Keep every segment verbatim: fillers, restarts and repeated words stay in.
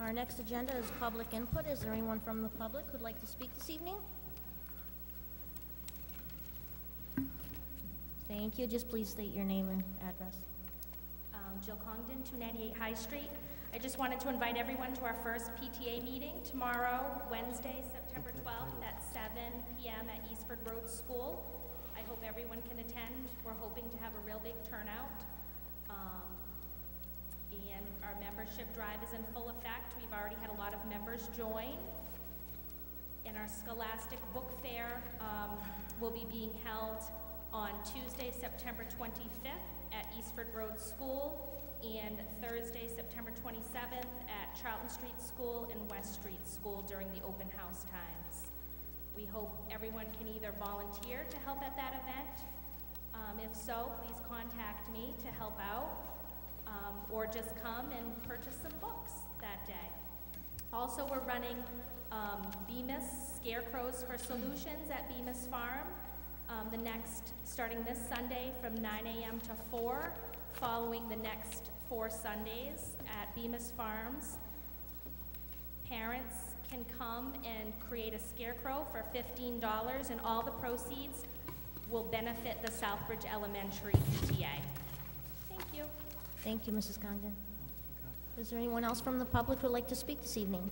Our next agenda is public input. Is there anyone from the public who'd like to speak this evening? Thank you. Just please state your name and address. Um, Jill Congdon, two ninety-eight High Street. I just wanted to invite everyone to our first P T A meeting tomorrow, Wednesday, September twelfth at seven p m at Eastford Road School. I hope everyone can attend. We're hoping to have a real big turnout. Um, and our membership drive is in full effect. We've already had a lot of members join. And our Scholastic Book Fair um, will be being held on Tuesday, September twenty-fifth at Eastford Road School, and Thursday, September twenty-seventh at Charlton Street School and West Street School during the open house times. We hope everyone can either volunteer to help at that event. Um, if so, please contact me to help out, um, or just come and purchase some books that day. Also, we're running um, Bemis Scarecrows for Solutions at Bemis Farm. Um, the next, starting this Sunday from nine a m to four, following the next four Sundays at Bemis Farms. Parents can come and create a scarecrow for fifteen dollars, and all the proceeds will benefit the Southbridge Elementary P T A. Thank you. Thank you, Missus Congdon. Is there anyone else from the public who would like to speak this evening?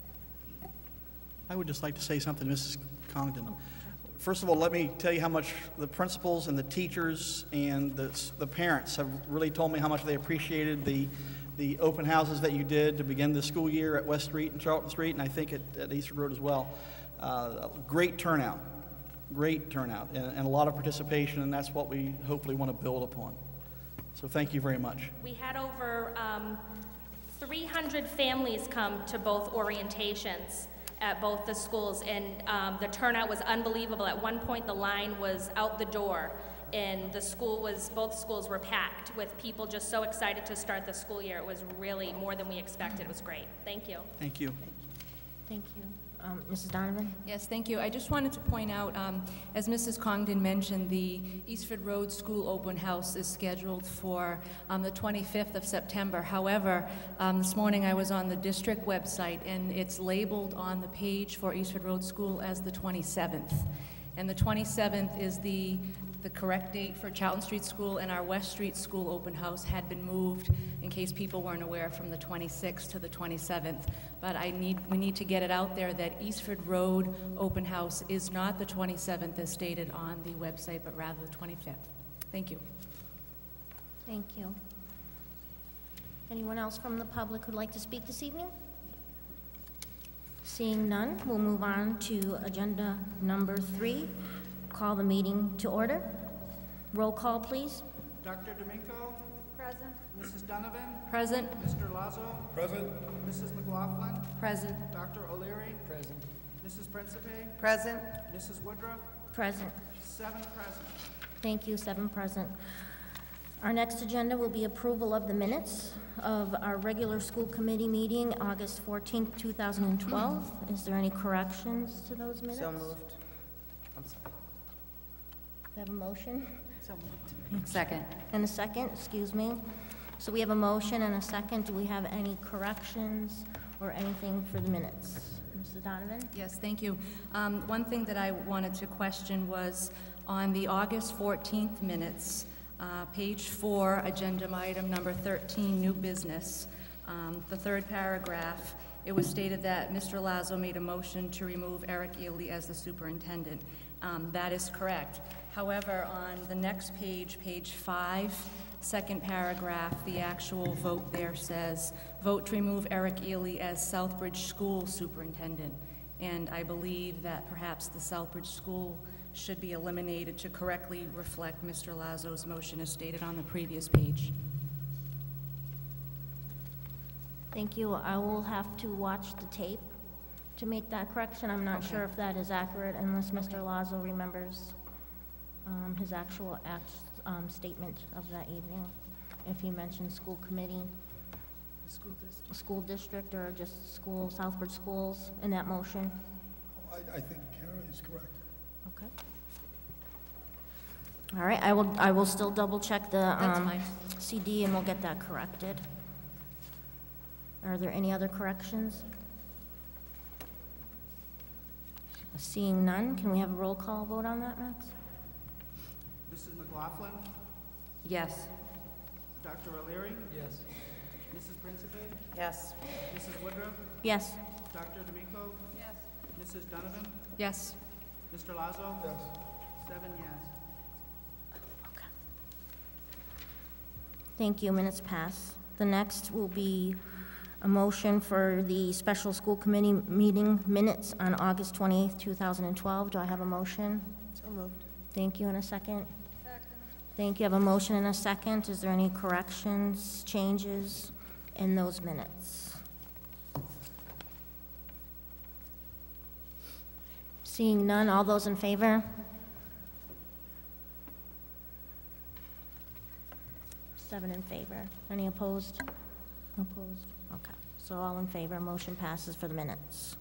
I would just like to say something, Missus Congdon. First of all, let me tell you how much the principals and the teachers and the, the parents have really told me how much they appreciated the, the open houses that you did to begin the school year at West Street and Charlton Street, and I think at, at Eastford Road as well. Uh, great turnout, great turnout, and, and a lot of participation, and that's what we hopefully want to build upon. So thank you very much. We had over um, three hundred families come to both orientations at both the schools, and um, the turnout was unbelievable. At one point, the line was out the door, and the school was, both schools were packed with people just so excited to start the school year. It was really more than we expected. It was great. Thank you. Thank you. Thank you. Um, Missus Donovan? Yes, thank you. I just wanted to point out, um, as Missus Congdon mentioned, the Eastford Road School Open House is scheduled for um, the twenty-fifth of September. However, um, this morning I was on the district website, and it's labeled on the page for Eastford Road School as the twenty-seventh. And the twenty-seventh is the, the correct date for Charlton Street School, and our West Street School Open House had been moved, in case people weren't aware, from the twenty-sixth to the twenty-seventh. But I need, we need to get it out there that Eastford Road Open House is not the twenty-seventh as stated on the website, but rather the twenty-fifth. Thank you. Thank you. Anyone else from the public who'd like to speak this evening? Seeing none, we'll move on to agenda number three. Call the meeting to order. Roll call, please. Doctor D'Amico? Present. Missus Donovan? Present. Mister Lazo? Present. Missus McLaughlin? Present. Doctor O'Leary? Present. Missus Principe? Present. Missus Woodruff? Present. Seven present. Thank you, seven present. Our next agenda will be approval of the minutes of our regular school committee meeting, August fourteenth, two thousand twelve. Is there any corrections to those minutes? So moved. I'm sorry. Do I have a motion? So moved. Second. And a second, excuse me. So we have a motion and a second. Do we have any corrections or anything for the minutes? Missus Donovan? Yes, thank you. Um, one thing that I wanted to question was on the August fourteenth minutes, uh, page four, agenda item number thirteen, new business, um, the third paragraph, it was stated that Mister Lazo made a motion to remove Eric Ely as the superintendent. Um, that is correct. However, on the next page, page five, second paragraph, the actual vote there says, vote to remove Eric Ely as Southbridge School Superintendent. And I believe that perhaps the Southbridge School should be eliminated to correctly reflect Mister Lazo's motion as stated on the previous page. Thank you. I will have to watch the tape to make that correction. I'm not Okay. sure if that is accurate unless Mister Lazo remembers um, his actual act, um, statement of that evening. If he mentioned school committee, School district. school district, or just school, Southbridge schools in that motion. I, I think Kara is correct. Okay. All right, I will, I will still double check the That's um, fine. C D and we'll get that corrected. Are there any other corrections? Seeing none, can we have a roll call vote on that, Max? Missus McLaughlin, Yes. Doctor O'Leary. Yes. Missus Principe, Yes. Missus Woodruff, Yes. Doctor D'Amico. Yes. Missus Donovan, Yes. Mister Lazo. Yes. Seven yes. Okay. Thank you, minutes pass. The next will be a motion for the special school committee meeting minutes on August twenty-eighth, two thousand twelve. Do I have a motion? So moved. Thank you, and a second? Second. Thank you. I have a motion and a second. Is there any corrections, changes in those minutes? Seeing none, all those in favor? Seven in favor. Any opposed? Opposed? Okay. So all in favor, motion passes for the minutes.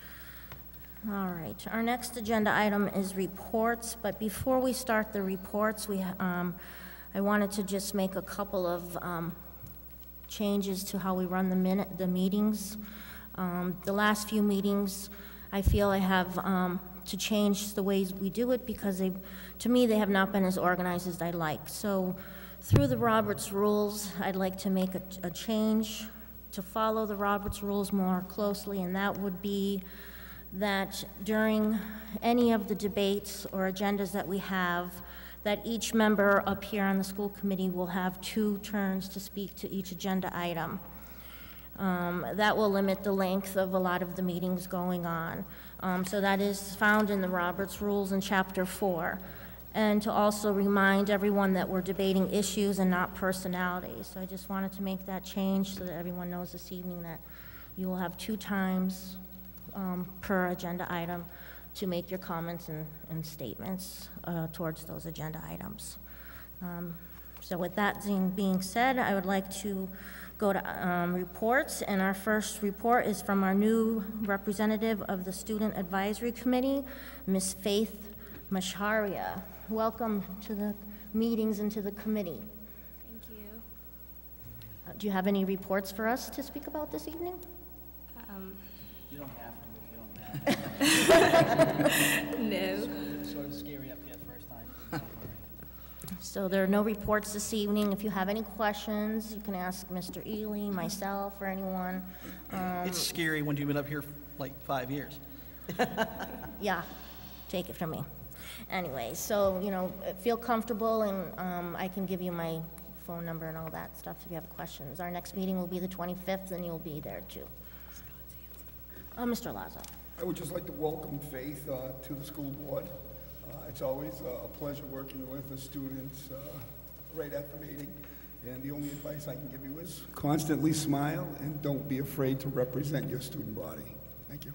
All right, our next agenda item is reports, but before we start the reports, we, um, I wanted to just make a couple of um, changes to how we run the minute, the meetings. Um, the last few meetings, I feel I have um, to change the ways we do it because they, to me, they have not been as organized as I'd like. So through the Roberts rules, I'd like to make a, a change to follow the Roberts rules more closely, and that would be that during any of the debates or agendas that we have, that each member up here on the school committee will have two turns to speak to each agenda item. Um, that will limit the length of a lot of the meetings going on. Um, so that is found in the Roberts Rules in Chapter four. And to also remind everyone that we're debating issues and not personalities. So I just wanted to make that change so that everyone knows this evening that you will have two times um, per agenda item to make your comments and, and statements uh, towards those agenda items. Um, so with that being said, I would like to go to um, reports, and our first report is from our new representative of the Student Advisory Committee, Miz Faith Masharia. Welcome to the meetings and to the committee. Thank you. Uh, do you have any reports for us to speak about this evening? Um, You don't have to if you don't have to. no. It's sort of scary up here the first time. Don't worry. So there are no reports this evening. If you have any questions, you can ask Mister Ely, myself, or anyone. Um, It's scary when you've been up here for like five years. yeah, take it from me. Anyway, so, you know, feel comfortable, and um, I can give you my phone number and all that stuff if you have questions. Our next meeting will be the twenty-fifth, and you'll be there too. Uh, Mister Lazo. I would just like to welcome Faith uh, to the school board. Uh, It's always uh, a pleasure working with the students uh, right at the meeting. And the only advice I can give you is constantly smile and don't be afraid to represent your student body. Thank you.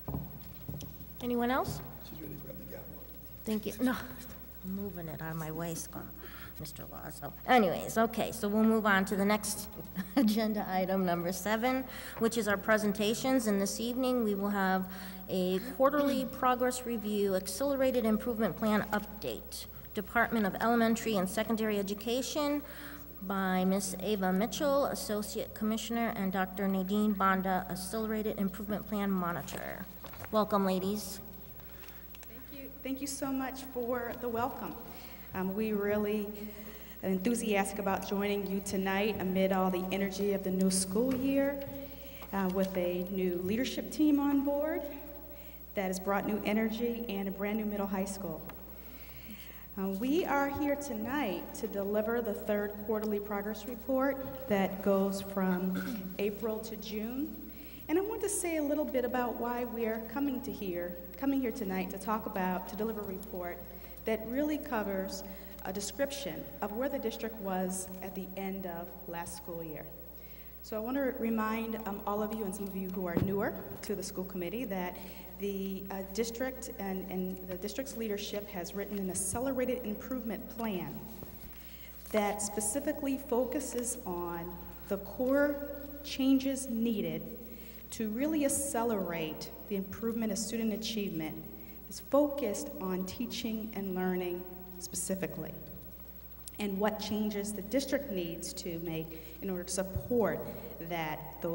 Anyone else? She's really grabbed the gavel. Thank you. No, I'm moving it out of my way, Scott, Mister Lazo. Anyways, okay, so we'll move on to the next agenda item, number seven, which is our presentations. And this evening, we will have a quarterly progress review, accelerated improvement plan update, Department of Elementary and Secondary Education, by Miz Ava Mitchell, Associate Commissioner, and Doctor Nadine Banda, Accelerated Improvement Plan Monitor. Welcome, ladies. Thank you. Thank you so much for the welcome. Um, we really are enthusiastic about joining you tonight amid all the energy of the new school year uh, with a new leadership team on board that has brought new energy and a brand new middle high school. Uh, we are here tonight to deliver the third quarterly progress report that goes from April to June. And I want to say a little bit about why we are coming to here, coming here tonight to talk about, to deliver a report that really covers a description of where the district was at the end of last school year. So I want to remind um, all of you and some of you who are newer to the school committee that the uh, district and, and the district's leadership has written an accelerated improvement plan that specifically focuses on the core changes needed to really accelerate the improvement of student achievement. Is focused on teaching and learning specifically, and what changes the district needs to make in order to support that those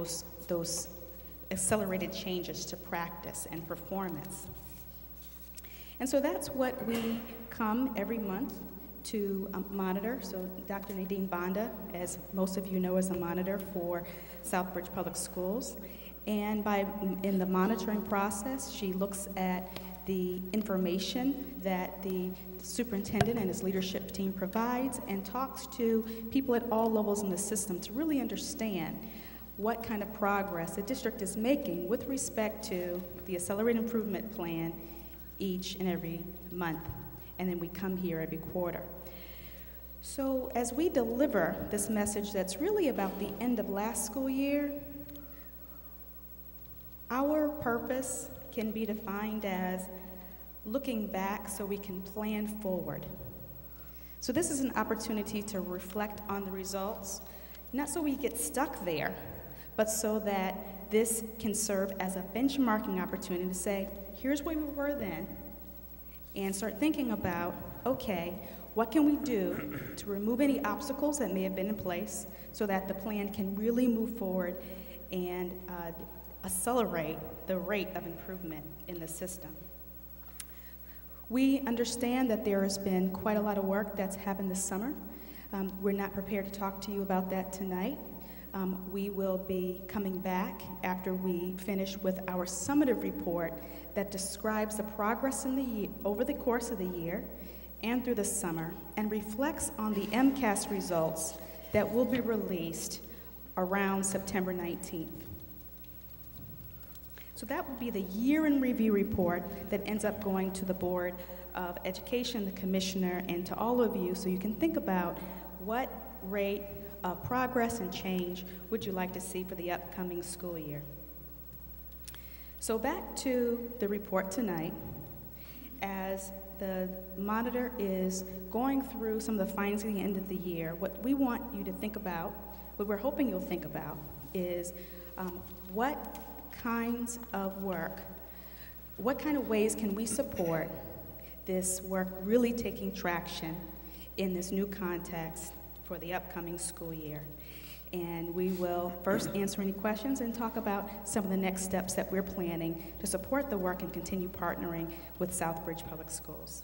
those accelerated changes to practice and performance. And so that's what we come every month to um, monitor. So Doctor Nadine Banda, as most of you know, is a monitor for Southbridge Public Schools. And by in the monitoring process, she looks at the information that the superintendent and his leadership team provides and talks to people at all levels in the system to really understand what kind of progress the district is making with respect to the Accelerated Improvement Plan each and every month. And then we come here every quarter. So as we deliver this message that's really about the end of last school year, our purpose can be defined as looking back so we can plan forward. So this is an opportunity to reflect on the results, not so we get stuck there, but so that this can serve as a benchmarking opportunity to say, here's where we were then, and start thinking about, okay, what can we do to remove any obstacles that may have been in place so that the plan can really move forward and uh, accelerate the rate of improvement in the system. We understand that there has been quite a lot of work that's happened this summer. Um, we're not prepared to talk to you about that tonight. Um, we will be coming back after we finish with our summative report that describes the progress in the year, over the course of the year and through the summer, and reflects on the MCAS results that will be released around September nineteenth. So that will be the year in review report that ends up going to the Board of Education, the Commissioner, and to all of you, so you can think about what rate of progress and change would you like to see for the upcoming school year. So back to the report tonight. As the monitor is going through some of the findings at the end of the year, what we want you to think about, what we're hoping you'll think about, is um, what kinds of work, what kind of ways can we support this work really taking traction in this new context for the upcoming school year. And we will first answer any questions and talk about some of the next steps that we're planning to support the work and continue partnering with Southbridge Public Schools.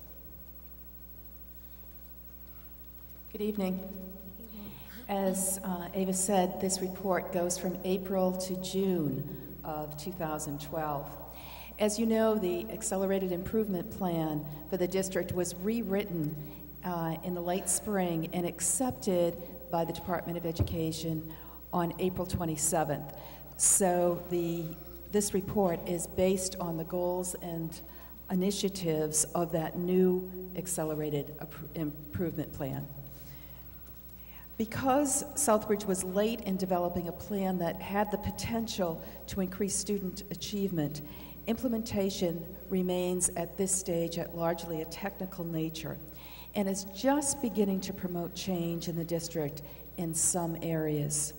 Good evening. As uh, Ava said, this report goes from April to June of two thousand twelve. As you know, the Accelerated Improvement Plan for the district was rewritten uh, in the late spring and accepted by the Department of Education on April twenty-seventh. So the, this report is based on the goals and initiatives of that new Accelerated Improvement Plan. Because Southbridge was late in developing a plan that had the potential to increase student achievement, implementation remains at this stage at largely a technical nature and is just beginning to promote change in the district in some areas.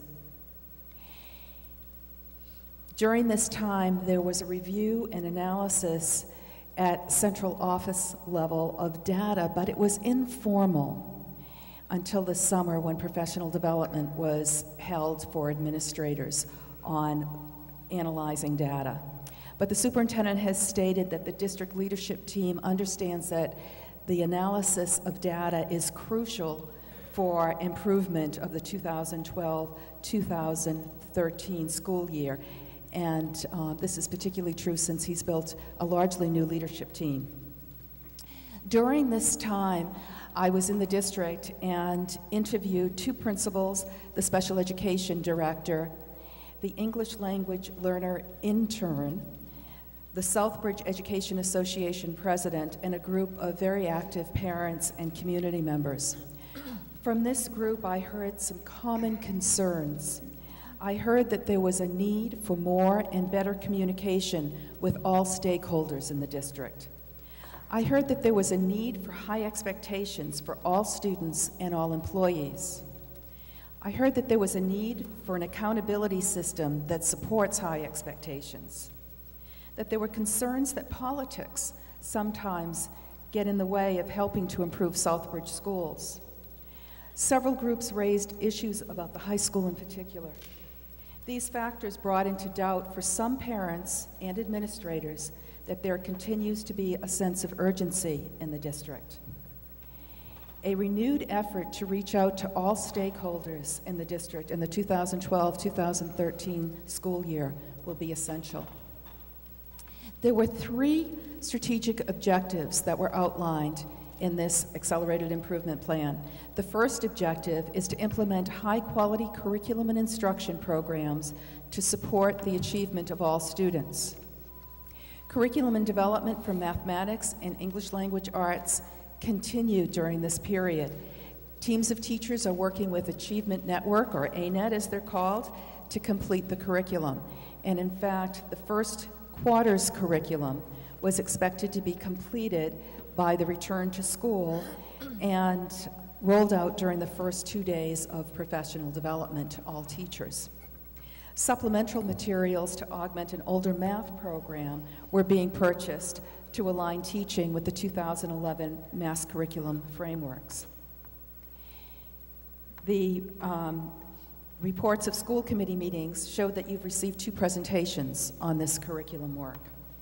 During this time, there was a review and analysis at central office level of data, but it was informal until the summer when professional development was held for administrators on analyzing data. But the superintendent has stated that the district leadership team understands that the analysis of data is crucial for improvement of the two thousand twelve two thousand thirteen school year. And uh, this is particularly true since he's built a largely new leadership team. During this time, I was in the district and interviewed two principals, the special education director, the English language learner intern, the Southbridge Education Association president, and a group of very active parents and community members. From this group, I heard some common concerns. I heard that there was a need for more and better communication with all stakeholders in the district. I heard that there was a need for high expectations for all students and all employees. I heard that there was a need for an accountability system that supports high expectations. That there were concerns that politics sometimes get in the way of helping to improve Southbridge schools. Several groups raised issues about the high school in particular. These factors brought into doubt for some parents and administrators that there continues to be a sense of urgency in the district. A renewed effort to reach out to all stakeholders in the district in the two thousand twelve two thousand thirteen school year will be essential. There were three strategic objectives that were outlined in this accelerated improvement plan. The first objective is to implement high-quality curriculum and instruction programs to support the achievement of all students. Curriculum and development for mathematics and English language arts continue during this period. Teams of teachers are working with Achievement Network, or A net as they're called, to complete the curriculum. And in fact, the first quarter's curriculum was expected to be completed by the return to school and rolled out during the first two days of professional development to all teachers. Supplemental materials to augment an older math program were being purchased to align teaching with the two thousand eleven mass curriculum frameworks. The um, reports of school committee meetings showed that you've received two presentations on this curriculum work.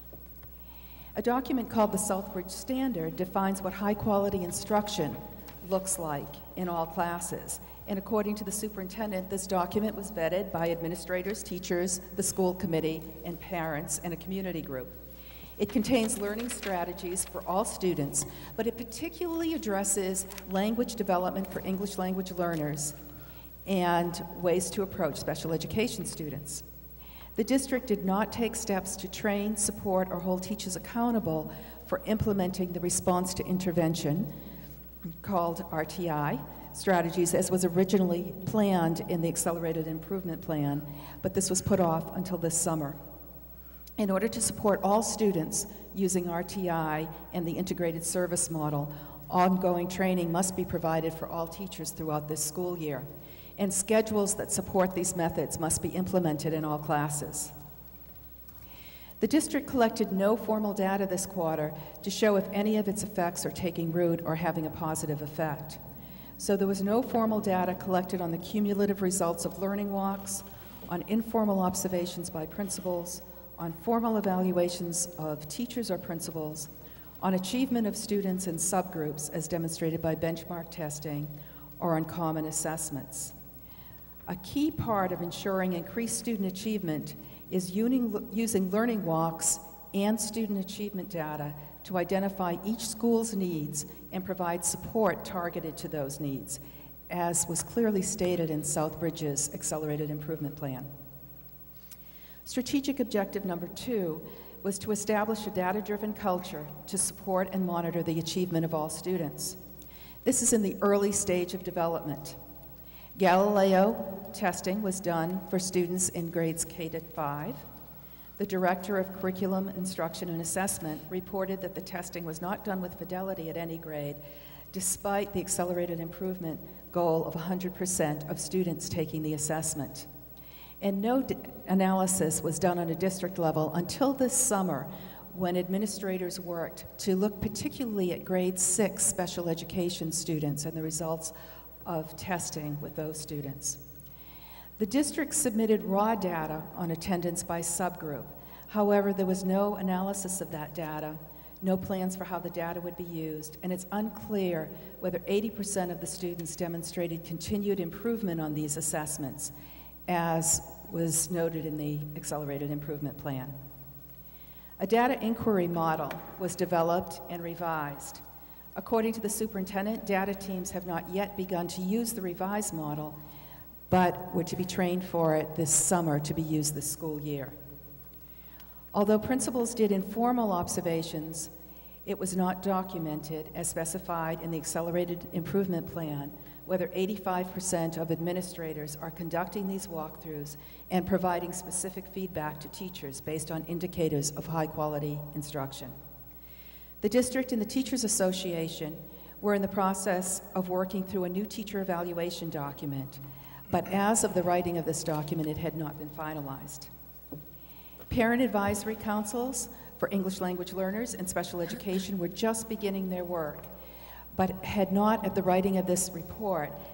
A document called the Southbridge Standard defines what high-quality instruction looks like in all classes. And according to the superintendent, this document was vetted by administrators, teachers, the school committee, and parents, and a community group. It contains learning strategies for all students, but it particularly addresses language development for English language learners and ways to approach special education students. The district did not take steps to train, support, or hold teachers accountable for implementing the response to intervention, called R T I, strategies as was originally planned in the Accelerated Improvement Plan, but this was put off until this summer. In order to support all students using R T I and the integrated service model, ongoing training must be provided for all teachers throughout this school year, and schedules that support these methods must be implemented in all classes. The district collected no formal data this quarter to show if any of its effects are taking root or having a positive effect. So there was no formal data collected on the cumulative results of learning walks, on informal observations by principals, on formal evaluations of teachers or principals, on achievement of students in subgroups as demonstrated by benchmark testing, or on common assessments. A key part of ensuring increased student achievement is using learning walks and student achievement data to identify each school's needs and provide support targeted to those needs, as was clearly stated in Southbridge's Accelerated Improvement Plan. Strategic objective number two was to establish a data-driven culture to support and monitor the achievement of all students. This is in the early stage of development. Galileo testing was done for students in grades K to five. The Director of Curriculum, Instruction, and Assessment reported that the testing was not done with fidelity at any grade, despite the accelerated improvement goal of one hundred percent of students taking the assessment. And no analysis was done on a district level until this summer, when administrators worked to look particularly at grade six special education students and the results of testing with those students. The district submitted raw data on attendance by subgroup. However, there was no analysis of that data, no plans for how the data would be used, and it's unclear whether eighty percent of the students demonstrated continued improvement on these assessments, as was noted in the Accelerated Improvement Plan. A data inquiry model was developed and revised. According to the superintendent, data teams have not yet begun to use the revised model, but were to be trained for it this summer to be used this school year. Although principals did informal observations, it was not documented as specified in the Accelerated Improvement Plan whether eighty-five percent of administrators are conducting these walkthroughs and providing specific feedback to teachers based on indicators of high-quality instruction. The district and the Teachers Association were in the process of working through a new teacher evaluation document, but as of the writing of this document, it had not been finalized. Parent advisory councils for English language learners and special education were just beginning their work, but had not, at the writing of this report,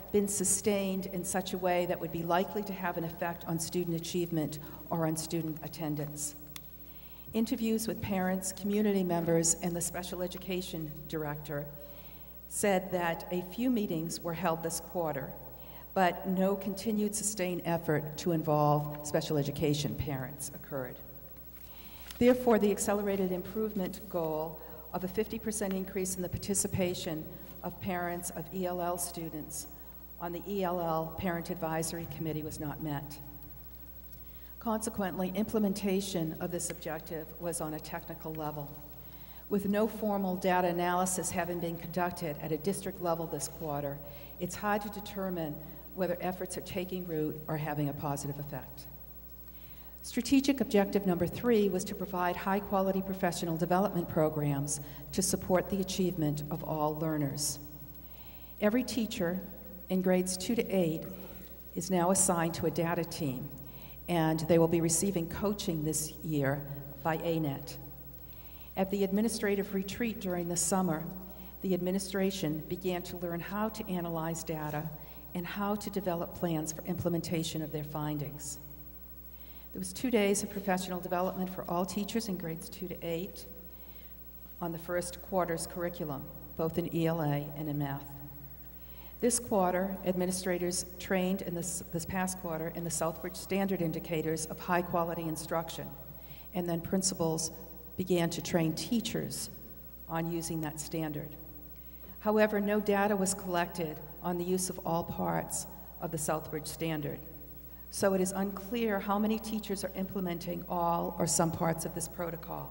been sustained in such a way that would be likely to have an effect on student achievement or on student attendance. Interviews with parents, community members, and the special education director said that a few meetings were held this quarter, but no continued sustained effort to involve special education parents occurred. Therefore, the accelerated improvement goal of a fifty percent increase in the participation of parents of E L L students on the E L L Parent Advisory Committee was not met. Consequently, implementation of this objective was on a technical level. With no formal data analysis having been conducted at a district level this quarter, it's hard to determine whether efforts are taking root or having a positive effect. Strategic objective number three was to provide high-quality professional development programs to support the achievement of all learners. Every teacher in grades two to eight is now assigned to a data team, and they will be receiving coaching this year by A net. At the administrative retreat during the summer, the administration began to learn how to analyze data and how to develop plans for implementation of their findings. There was two days of professional development for all teachers in grades two to eight on the first quarter's curriculum, both in E L A and in math. This quarter, administrators trained in this, this past quarter in the Southbridge standard indicators of high-quality instruction, and then principals began to train teachers on using that standard. However, no data was collected on the use of all parts of the Southbridge standard. So it is unclear how many teachers are implementing all or some parts of this protocol.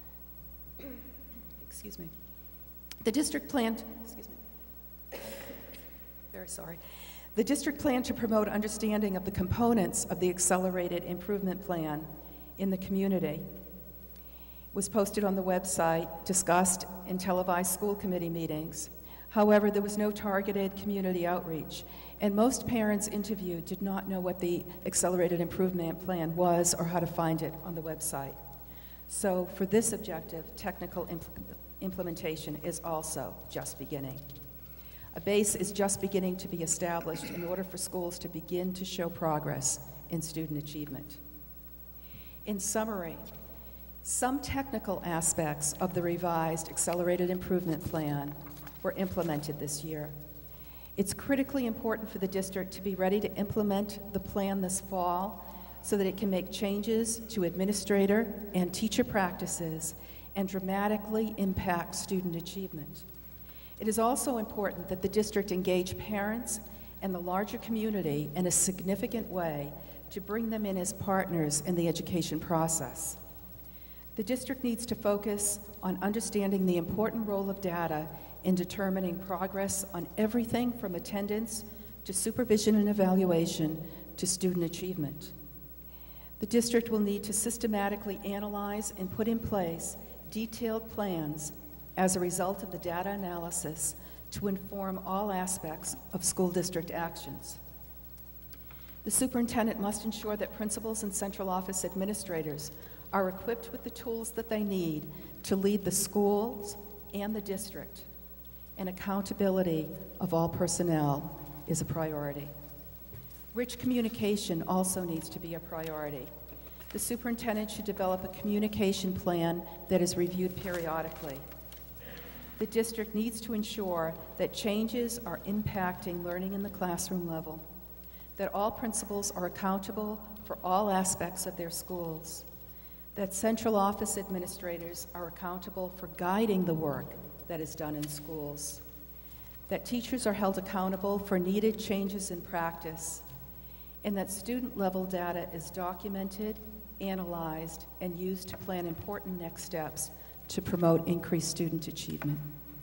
Excuse me. The district planned, excuse me, very sorry. The district planned to promote understanding of the components of the accelerated improvement plan in the community. Was posted on the website, discussed in televised school committee meetings. However, there was no targeted community outreach, and most parents interviewed did not know what the Accelerated Improvement Plan was or how to find it on the website. So for this objective, technical impl implementation is also just beginning. A base is just beginning to be established in order for schools to begin to show progress in student achievement. In summary, some technical aspects of the revised Accelerated Improvement Plan were implemented this year. It's critically important for the district to be ready to implement the plan this fall so that it can make changes to administrator and teacher practices and dramatically impact student achievement. It is also important that the district engage parents and the larger community in a significant way to bring them in as partners in the education process. The district needs to focus on understanding the important role of data in determining progress on everything from attendance to supervision and evaluation to student achievement. The district will need to systematically analyze and put in place detailed plans as a result of the data analysis to inform all aspects of school district actions. The superintendent must ensure that principals and central office administrators are equipped with the tools that they need to lead the schools and the district, and accountability of all personnel is a priority. Rich communication also needs to be a priority. The superintendent should develop a communication plan that is reviewed periodically. The district needs to ensure that changes are impacting learning in the classroom level, that all principals are accountable for all aspects of their schools, that central office administrators are accountable for guiding the work that is done in schools, that teachers are held accountable for needed changes in practice, and that student-level data is documented, analyzed, and used to plan important next steps to promote increased student achievement.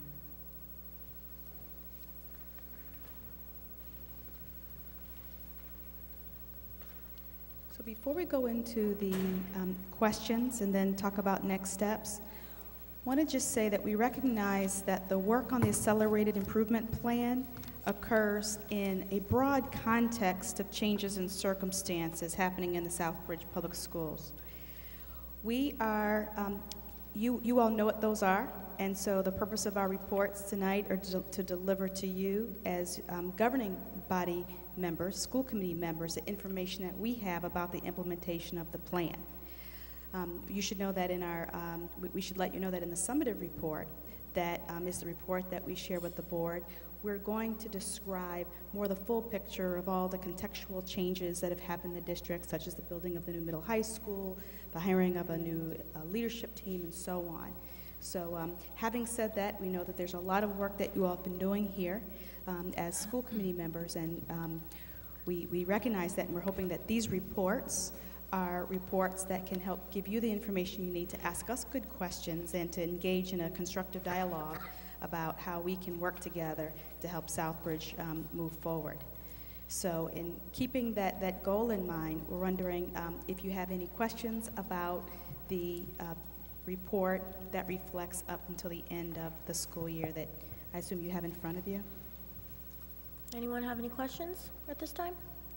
So before we go into the um, questions and then talk about next steps, I want to just say that we recognize that the work on the Accelerated Improvement Plan occurs in a broad context of changes in circumstances happening in the Southbridge Public Schools. We are um, you, you all know what those are, and so the purpose of our reports tonight are to, to deliver to you as um, governing body members, school committee members, the information that we have about the implementation of the plan. Um, you should know that in our, um, we, we should let you know that in the summative report, that um, is the report that we share with the board, we're going to describe more the full picture of all the contextual changes that have happened in the district, such as the building of the new middle high school, the hiring of a new uh, leadership team, and so on. So um, having said that, we know that there's a lot of work that you all have been doing here um, as school committee members, and um, we, we recognize that, and we're hoping that these reports are reports that can help give you the information you need to ask us good questions and to engage in a constructive dialogue about how we can work together to help Southbridge um, move forward. So in keeping that, that goal in mind, we're wondering um, if you have any questions about the uh, report that reflects up until the end of the school year that I assume you have in front of you. Anyone have any questions at this time?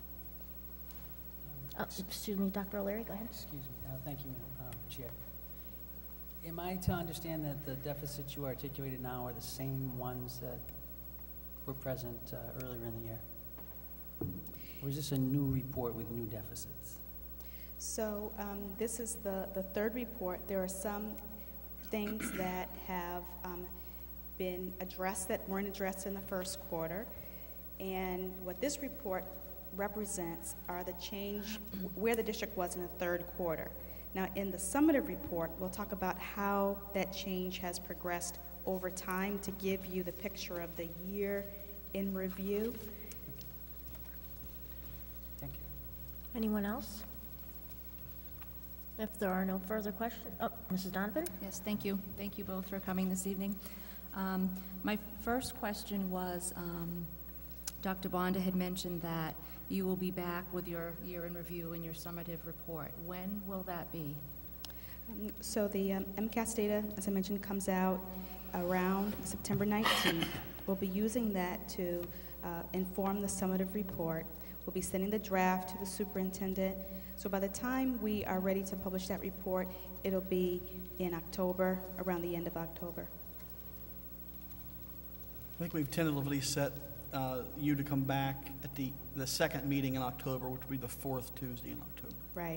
Oh, excuse me, Doctor O'Leary, go ahead. Excuse me. Uh, thank you, Madam um, Chair. Am I to understand that the deficits you articulated now are the same ones that were present uh, earlier in the year? Or is this a new report with new deficits? So um, this is the, the third report. There are some things that have um, been addressed that weren't addressed in the first quarter. And what this report represents are the change where the district was in the third quarter. Now, in the summative report, we'll talk about how that change has progressed over time to give you the picture of the year in review. Thank you. Anyone else? If there are no further questions, oh, Missus Donovan? Yes, thank you. Thank you both for coming this evening. Um, my first question was, um, Doctor Bonda had mentioned that you will be back with your year in review and your summative report. When will that be? Um, so the um, MCAS data, as I mentioned, comes out around September nineteenth. We'll be using that to uh, inform the summative report. We'll be sending the draft to the superintendent. So by the time we are ready to publish that report, it'll be in October, around the end of October. I think we've tentatively set uh, you to come back at the, the second meeting in October, which will be the fourth Tuesday in October. Right.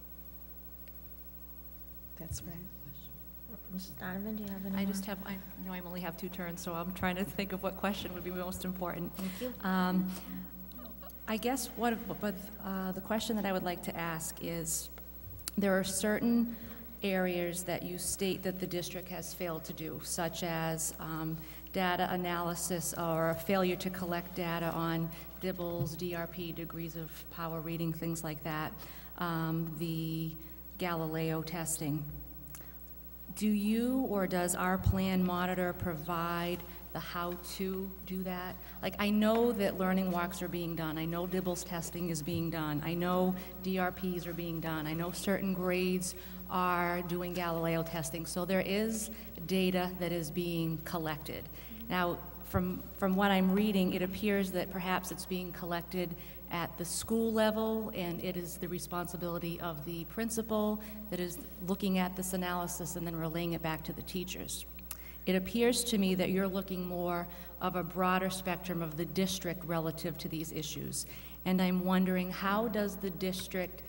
That's right. Missus Donovan, do you have any I more? just have, I know I only have two turns, so I'm trying to think of what question would be most important. Thank you. Um, I guess what, but uh, the question that I would like to ask is, there are certain areas that you state that the district has failed to do, such as um, data analysis or a failure to collect data on D I B Ls, D R P, degrees of power reading, things like that, um, the Galileo testing. Do you or does our plan monitor provide the how to do that? Like, I know that learning walks are being done. I know D I B Ls testing is being done. I know D R Ps are being done. I know certain grades are doing Galileo testing. So there is data that is being collected. Now, from, from what I'm reading, it appears that perhaps it's being collected at the school level, and it is the responsibility of the principal that is looking at this analysis and then relaying it back to the teachers. It appears to me that you're looking more of a broader spectrum of the district relative to these issues. And I'm wondering, how does the district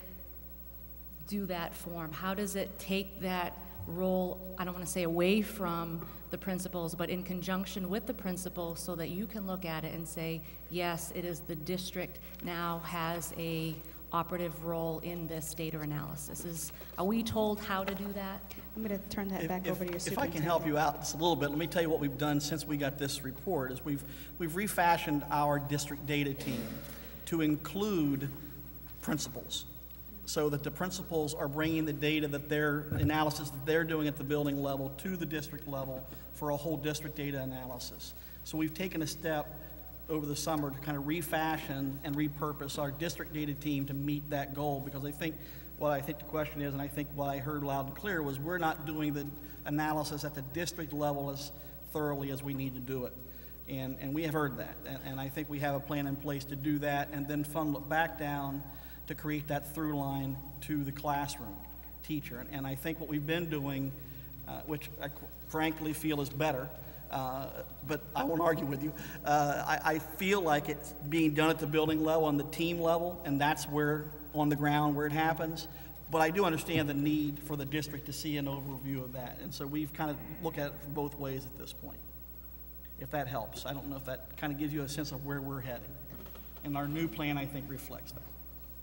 do that form? How does it take that role, I don't want to say away from the principals, but in conjunction with the principal, so that you can look at it and say, yes, it is the district now has a operative role in this data analysis? Is, are we told how to do that? I'm going to turn that If- back if- over to your If I superintendent. can help you out just a little bit, let me tell you what we've done since we got this report, is we've, we've refashioned our district data team to include principals, so that the principals are bringing the data that their analysis that they're doing at the building level to the district level for a whole district data analysis. So we've taken a step over the summer to kind of refashion and repurpose our district data team to meet that goal, because I think what I think the question is, and I think what I heard loud and clear, was we're not doing the analysis at the district level as thoroughly as we need to do it. And, and we have heard that, and, and I think we have a plan in place to do that, and then funnel it back down to create that through line to the classroom teacher. And, and I think what we've been doing uh, which I qu- frankly feel is better, uh, but I won't argue with you. Uh, I, I feel like it's being done at the building level, on the team level, and that's where, on the ground, where it happens. But I do understand the need for the district to see an overview of that, and so we've kind of looked at it from both ways at this point, if that helps. I don't know if that kind of gives you a sense of where we're heading. And our new plan, I think, reflects that.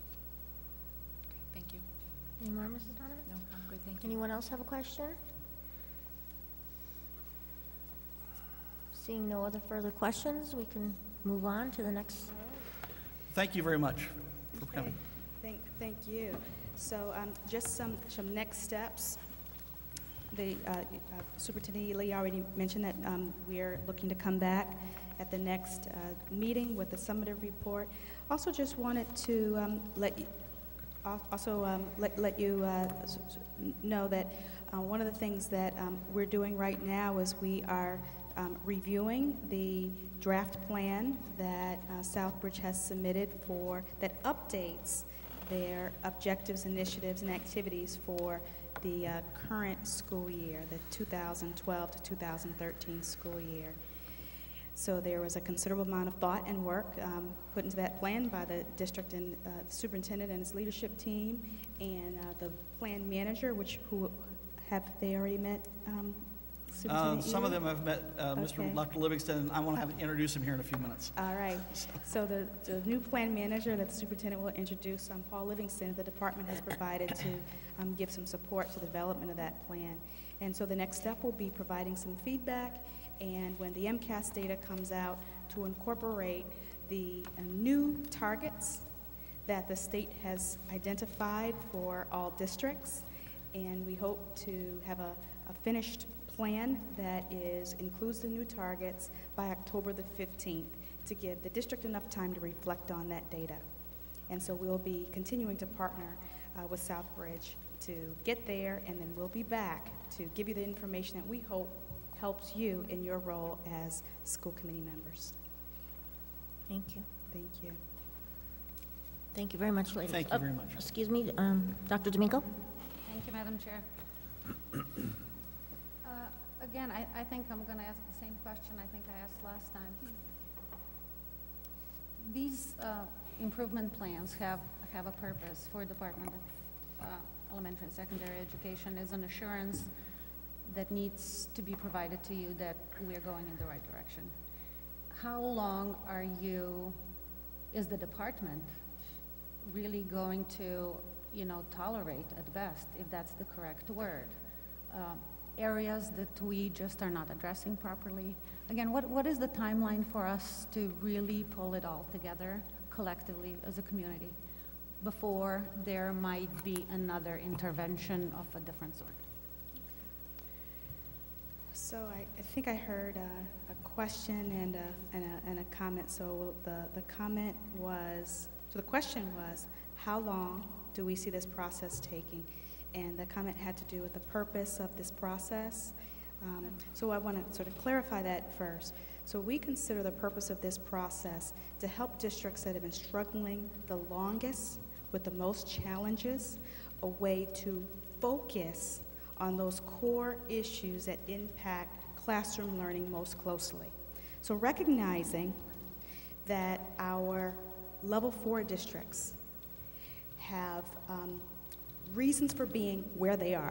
Thank you. Any more, Missus Donovan? No, I'm good, thank you. Anyone else have a question? Seeing no other further questions, we can move on to the next. Thank you very much for coming. Thank, thank you. So um, just some, some next steps. The uh, uh, Superintendent Lee already mentioned that um, we're looking to come back at the next uh, meeting with a summative report. Also just wanted to um, let you, al- also um, let, let you uh, s- s- know that uh, one of the things that um, we're doing right now is we are um, reviewing the draft plan that uh, Southbridge has submitted for, that updates their objectives, initiatives, and activities for the uh, current school year, the two thousand twelve to two thousand thirteen school year. So there was a considerable amount of thought and work um, put into that plan by the district and uh, the superintendent and his leadership team, and uh, the plan manager, which who have they already met? Um, Uh, Superintendent some of Ely? them have met uh, Mister Okay. Doctor Livingston, and I want to have introduce him here in a few minutes. All right. So the, the new plan manager that the superintendent will introduce, um, Paul Livingston, the department has provided to um, give some support to the development of that plan. And so the next step will be providing some feedback, and when the M C A S data comes out, to incorporate the uh, new targets that the state has identified for all districts. And we hope to have a, a finished plan that is includes the new targets by October the fifteenth to give the district enough time to reflect on that data. And so we'll be continuing to partner uh, with Southbridge to get there, and then we'll be back to give you the information that we hope helps you in your role as school committee members. Thank you. Thank you. Thank you very much, ladies. Thank you Uh, very much. Excuse me, um, Doctor D'Amico? Thank you, Madam Chair. Uh, Again, I, I think I'm going to ask the same question I think I asked last time. These uh, improvement plans have, have a purpose for Department of uh, Elementary and Secondary Education, is an assurance that needs to be provided to you that we are going in the right direction. How long are you, is the department really going to, you know, tolerate at best, if that's the correct word, um, areas that we just are not addressing properly? Again, what, what is the timeline for us to really pull it all together collectively as a community before there might be another intervention of a different sort? So I, I think I heard a, a question and a, and, a, and a comment. So the, the comment was, so the question was, how long do we see this process taking? And the comment had to do with the purpose of this process. Um, so I want to sort of clarify that first. So we consider the purpose of this process to help districts that have been struggling the longest with the most challenges, a way to focus on those core issues that impact classroom learning most closely. So recognizing that our level four districts have um, reasons for being where they are.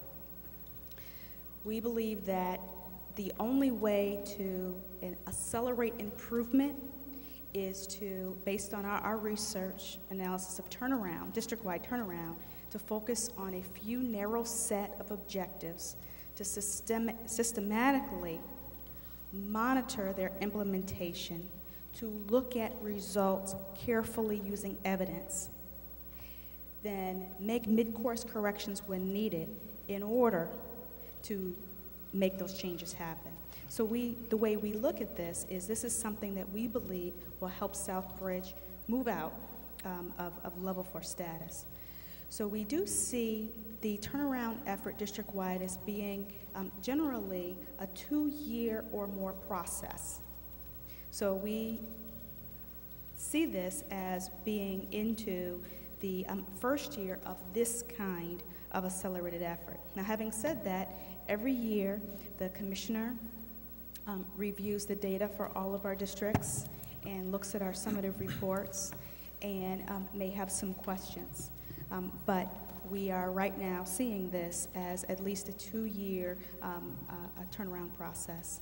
We believe that the only way to uh, accelerate improvement is to, based on our, our research analysis of turnaround, district-wide turnaround, to focus on a few narrow set of objectives to system, systematically monitor their implementation, to look at results carefully using evidence, then make mid-course corrections when needed in order to make those changes happen. So we, the way we look at this is this is something that we believe will help Southbridge move out um, of, of level four status. So we do see the turnaround effort district-wide as being um, generally a two-year or more process. So we see this as being into the um, first year of this kind of accelerated effort. Now, having said that, every year, the commissioner um, reviews the data for all of our districts and looks at our summative reports and um, may have some questions. Um, but we are right now seeing this as at least a two-year um, uh, a turnaround process.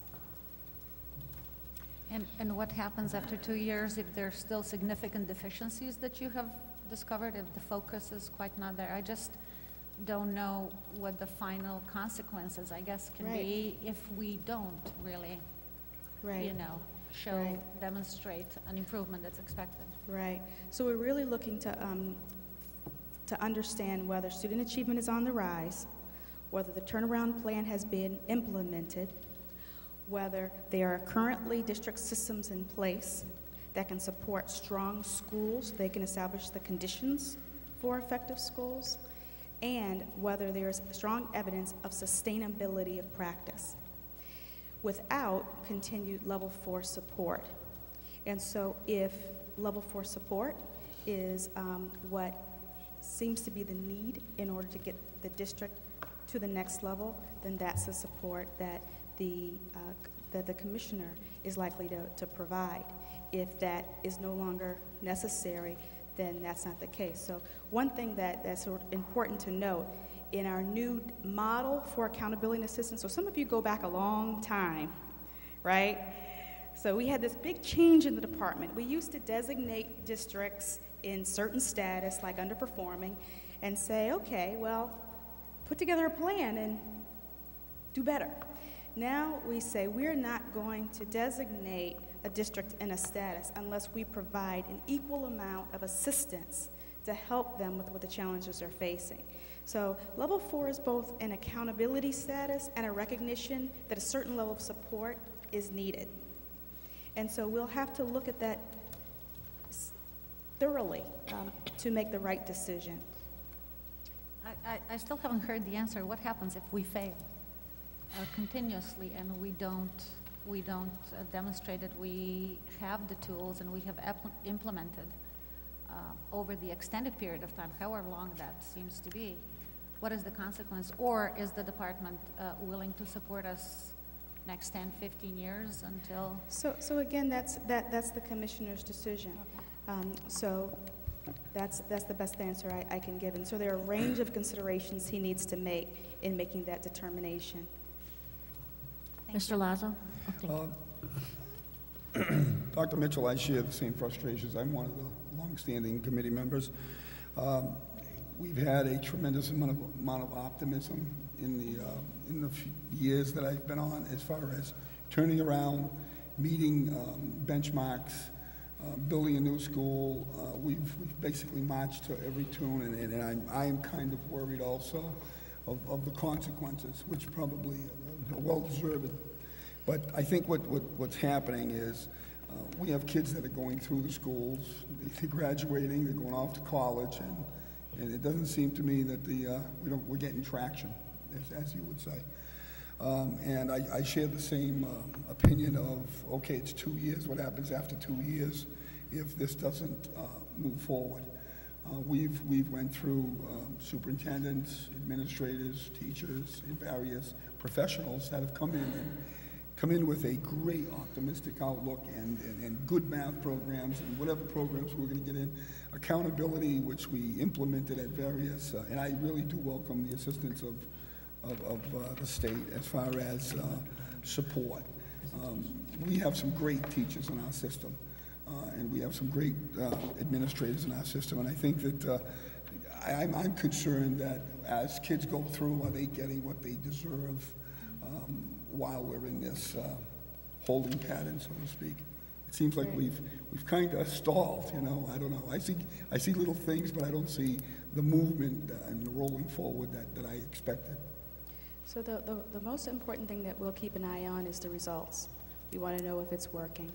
And, and what happens after two years if there's still significant deficiencies that you have discovered, if the focus is quite not there? I just don't know what the final consequences, I guess, can Right. be if we don't really, Right. you know, show, Right. demonstrate an improvement that's expected. Right. So we're really looking to, um, to understand whether student achievement is on the rise, whether the turnaround plan has been implemented, whether there are currently district systems in place that can support strong schools, they can establish the conditions for effective schools, and whether there is strong evidence of sustainability of practice without continued level four support. And so if level four support is um, what seems to be the need in order to get the district to the next level, then that's the support that the, uh, that the commissioner is likely to, to provide. If that is no longer necessary, then that's not the case. So one thing that, that's sort of important to note, in our new model for accountability and assistance, so some of you go back a long time, right? So we had this big change in the department. We used to designate districts in certain status, like underperforming, and say, okay, well, put together a plan and do better. Now we say we're not going to designate a district in a status unless we provide an equal amount of assistance to help them with what the challenges they're facing. So level four is both an accountability status and a recognition that a certain level of support is needed. And so we'll have to look at that thoroughly um, to make the right decision. I, I, I still haven't heard the answer. What happens if we fail uh, continuously and we don't, we don't uh, demonstrate that we have the tools and we have implemented uh, over the extended period of time, however long that seems to be? What is the consequence? Or is the department uh, willing to support us next ten, fifteen years until? So, so again, that's, that, that's the commissioner's decision. Okay. Um, so that's, that's the best answer I, I can give. And so there are a range of considerations he needs to make in making that determination. Mister Lazo? Oh, thank you. Uh, Doctor Mitchell, I share the same frustrations. I'm one of the longstanding committee members. Um, we've had a tremendous amount of, amount of optimism in the, uh, in the few years that I've been on as far as turning around, meeting um, benchmarks, uh, building a new school. Uh, we've, we've basically marched to every tune, and, and I'm, I'm kind of worried also of, of the consequences, which probably are well-deserved. But I think what, what, what's happening is uh, we have kids that are going through the schools, they're graduating, they're going off to college, and, and it doesn't seem to me that the, uh, we don't, we're getting traction, as, as you would say. Um, and I, I share the same um, opinion of, okay, it's two years, what happens after two years if this doesn't uh, move forward? Uh, we've, we've went through um, superintendents, administrators, teachers, and various professionals that have come in and come in with a great optimistic outlook and, and, and good math programs and whatever programs we're going to get in. Accountability, which we implemented at various, uh, and I really do welcome the assistance of, of, of uh, the state as far as uh, support. Um, we have some great teachers in our system, uh, and we have some great uh, administrators in our system, and I think that uh, I, I'm, I'm concerned that as kids go through, are they getting what they deserve um, while we're in this uh, holding pattern, so to speak. It seems like we've we've kind of stalled, you know. I don't know. I see I see little things, but I don't see the movement uh, and the rolling forward that, that I expected. So the, the, the most important thing that we'll keep an eye on is the results. We want to know if it's working.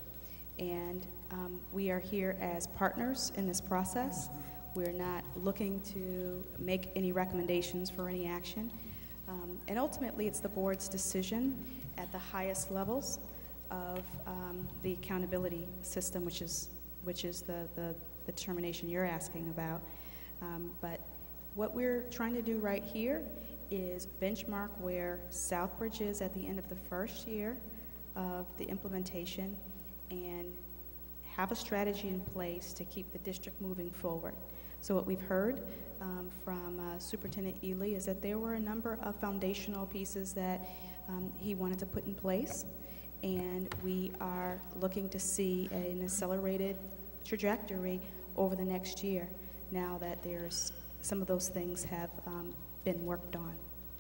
And um, we are here as partners in this process. We're not looking to make any recommendations for any action. Um, and ultimately, it's the board's decision at the highest levels of um, the accountability system, which is, which is the, the, the determination you're asking about. Um, but what we're trying to do right here is benchmark where Southbridge is at the end of the first year of the implementation and have a strategy in place to keep the district moving forward. So what we've heard um, from uh, Superintendent Ely is that there were a number of foundational pieces that um, he wanted to put in place, and we are looking to see an accelerated trajectory over the next year now that there's some of those things have um, been worked on.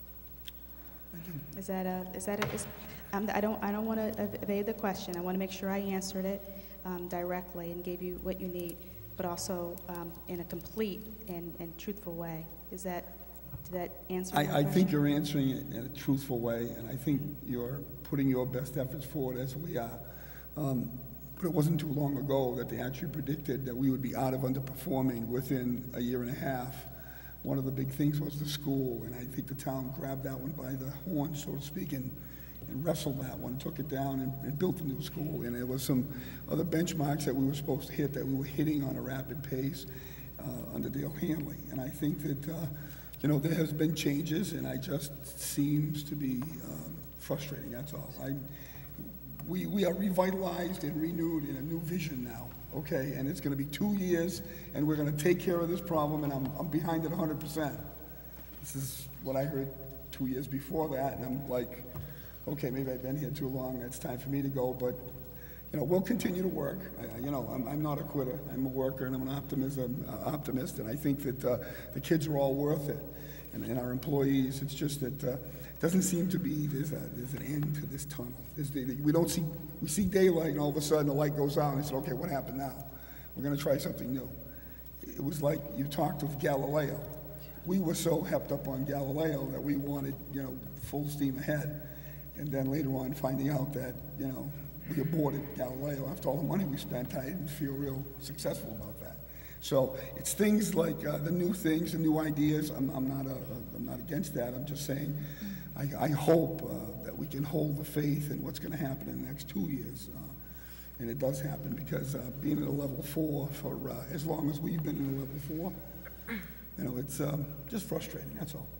Is that a, is that a, is, um, I don't, I don't want to evade the question. I want to make sure I answered it um, directly and gave you what you need, but also um, in a complete and, and truthful way. Is that, did that answer your I, I question? think you're answering it in a truthful way, and I think you're putting your best efforts forward as we are. Um, but it wasn't too long ago that they actually predicted that we would be out of underperforming within a year and a half. One of the big things was the school, and I think the town grabbed that one by the horn, so to speak, and, and wrestled that one, took it down, and, and built a new school. And there was some other benchmarks that we were supposed to hit that we were hitting on a rapid pace uh, under Dale Hanley. And I think that, uh, you know, there has been changes, and I just seems to be um, frustrating, that's all. I, we, we are revitalized and renewed in a new vision now. Okay, and it's going to be two years, and we're going to take care of this problem, and I'm, I'm behind it one hundred percent. This is what I heard two years before that, and I'm like, okay, maybe I've been here too long. It's time for me to go, but, you know, we'll continue to work. I, you know, I'm, I'm not a quitter. I'm a worker, and I'm an optimism, uh, optimist, and I think that uh, the kids are all worth it, and, and our employees. It's just that uh, it doesn't seem to be there's, a, there's an end to this tunnel. There's the, we don't see, we see daylight, and all of a sudden the light goes out, and I said, okay, what happened now? We're going to try something new. It was like you talked with Galileo. We were so hepped up on Galileo that we wanted, you know, full steam ahead. And then later on, finding out that, you know, we aborted Galileo after all the money we spent, I didn't feel real successful about that. So it's things like uh, the new things, the new ideas. I'm, I'm not a, a, I'm not against that. I'm just saying, I, I hope uh, that we can hold the faith in what's going to happen in the next two years. Uh, and it does happen because uh, being at a level four for uh, as long as we've been in a level four, you know, it's um, just frustrating, that's all.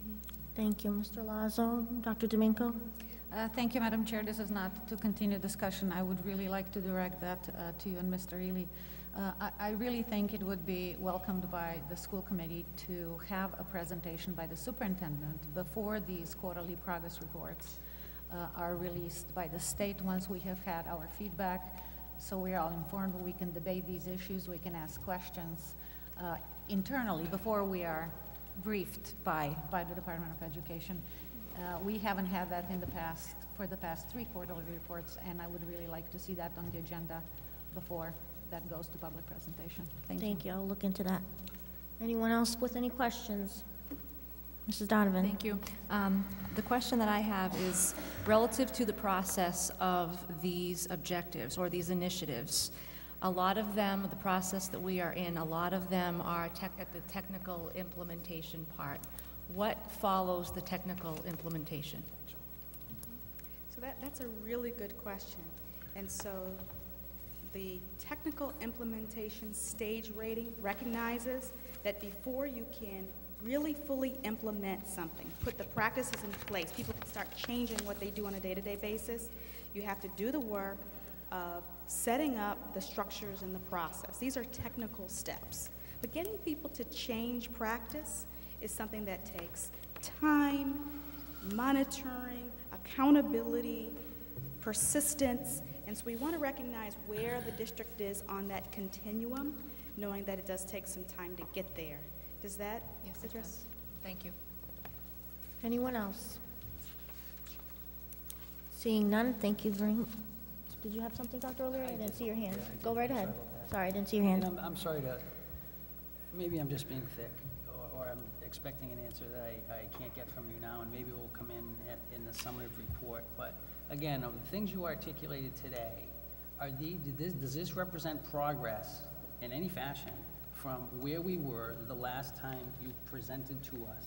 Thank you, Mister Lazo. Doctor Domingo? Uh, Thank you, Madam Chair. This is not to continue discussion. I would really like to direct that uh, to you and Mister Ely. Uh, I, I really think it would be welcomed by the school committee to have a presentation by the superintendent before these quarterly progress reports uh, are released by the state once we have had our feedback, so we are all informed. We can debate these issues, we can ask questions uh, internally before we are briefed by, by the Department of Education. Uh, we haven't had that in the past, for the past three quarterly reports, and I would really like to see that on the agenda before that goes to public presentation. Thank you. Thank you. I'll look into that. Anyone else with any questions? Missus Donovan? Thank you. Um, the question that I have is relative to the process of these objectives or these initiatives. A lot of them, the process that we are in, a lot of them are tech at the technical implementation part. What follows the technical implementation? So that, that's a really good question. And so the technical implementation stage rating recognizes that before you can really fully implement something, put the practices in place, people can start changing what they do on a day-to-day basis, you have to do the work of setting up the structures and the process. These are technical steps. But getting people to change practice is something that takes time, monitoring, accountability, persistence, and so we want to recognize where the district is on that continuum, knowing that it does take some time to get there. Does that Yes, it address? does. Thank you. Anyone else? Seeing none, thank you very much. Did you have something, Doctor O'Leary? I didn't see your hand. Go right ahead. Sorry, I didn't see your And hand. I'm, I'm sorry to, maybe I'm just being thick, or, or I'm expecting an answer that I, I can't get from you now, and maybe it will come in at, in the summary report. But again, of the things you articulated today, are the, did this, does this represent progress in any fashion from where we were the last time you presented to us?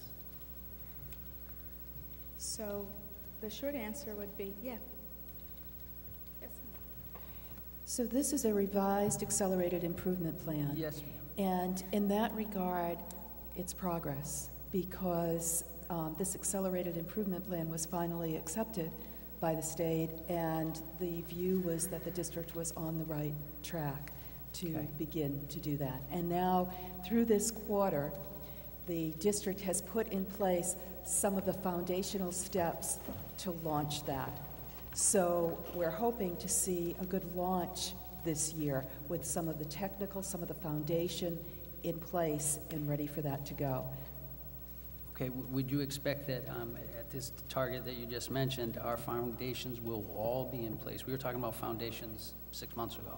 So the short answer would be, yeah. Yes. So this is a revised accelerated improvement plan. Yes, ma'am. And in that regard, it's progress, because um, this accelerated improvement plan was finally accepted by the state, and the view was that the district was on the right track to Okay. begin to do that. And now, through this quarter, the district has put in place some of the foundational steps to launch that. So we're hoping to see a good launch this year with some of the technical, some of the foundation in place and ready for that to go. Okay, w- would you expect that um, at this target that you just mentioned, our foundations will all be in place? We were talking about foundations six months ago.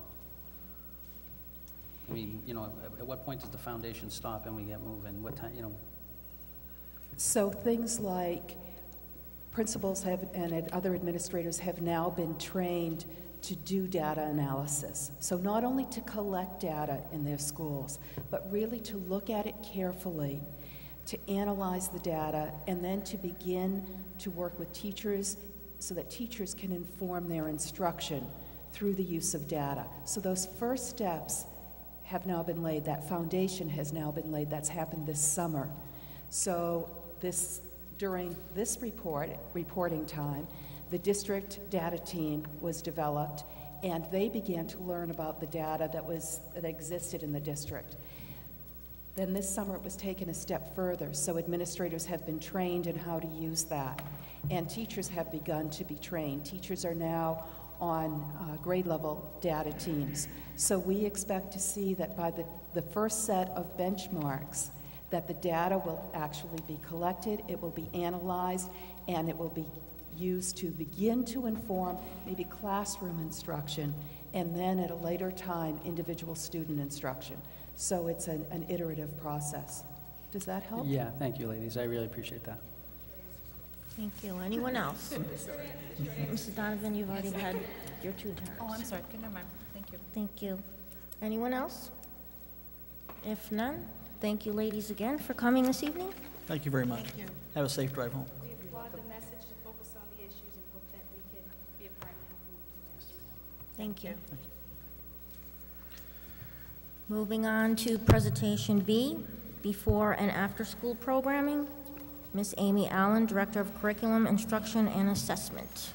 I mean, you know, at, at what point does the foundation stop and we get moving? What time, you know? So things like principals have, and ad- other administrators have now been trained to do data analysis. So not only to collect data in their schools, but really to look at it carefully, to analyze the data, and then to begin to work with teachers so that teachers can inform their instruction through the use of data. So those first steps have now been laid. That foundation has now been laid. That's happened this summer. So this, during this report, reporting time, the district data team was developed, and they began to learn about the data that was that existed in the district. Then this summer it was taken a step further, so administrators have been trained in how to use that, and teachers have begun to be trained. Teachers are now on uh, grade level data teams. So we expect to see that by the, the first set of benchmarks, that the data will actually be collected, it will be analyzed, and it will be used to begin to inform maybe classroom instruction, and then at a later time, individual student instruction. So it's an, an iterative process. Does that help? Yeah, thank you, ladies. I really appreciate that. Thank you. Anyone else? Missus Donovan, you've already had your two turns. Oh, I'm sorry. Okay, never mind. Thank you. Thank you. Anyone else? If none, thank you, ladies, again for coming this evening. Thank you very much. Thank you. Have a safe drive home. We applaud the message to focus on the issues and hope that we can be a part of helping you do that. Thank you. Moving on to presentation B, before and after school programming. Miz Amy Allen, Director of Curriculum, Instruction, and Assessment.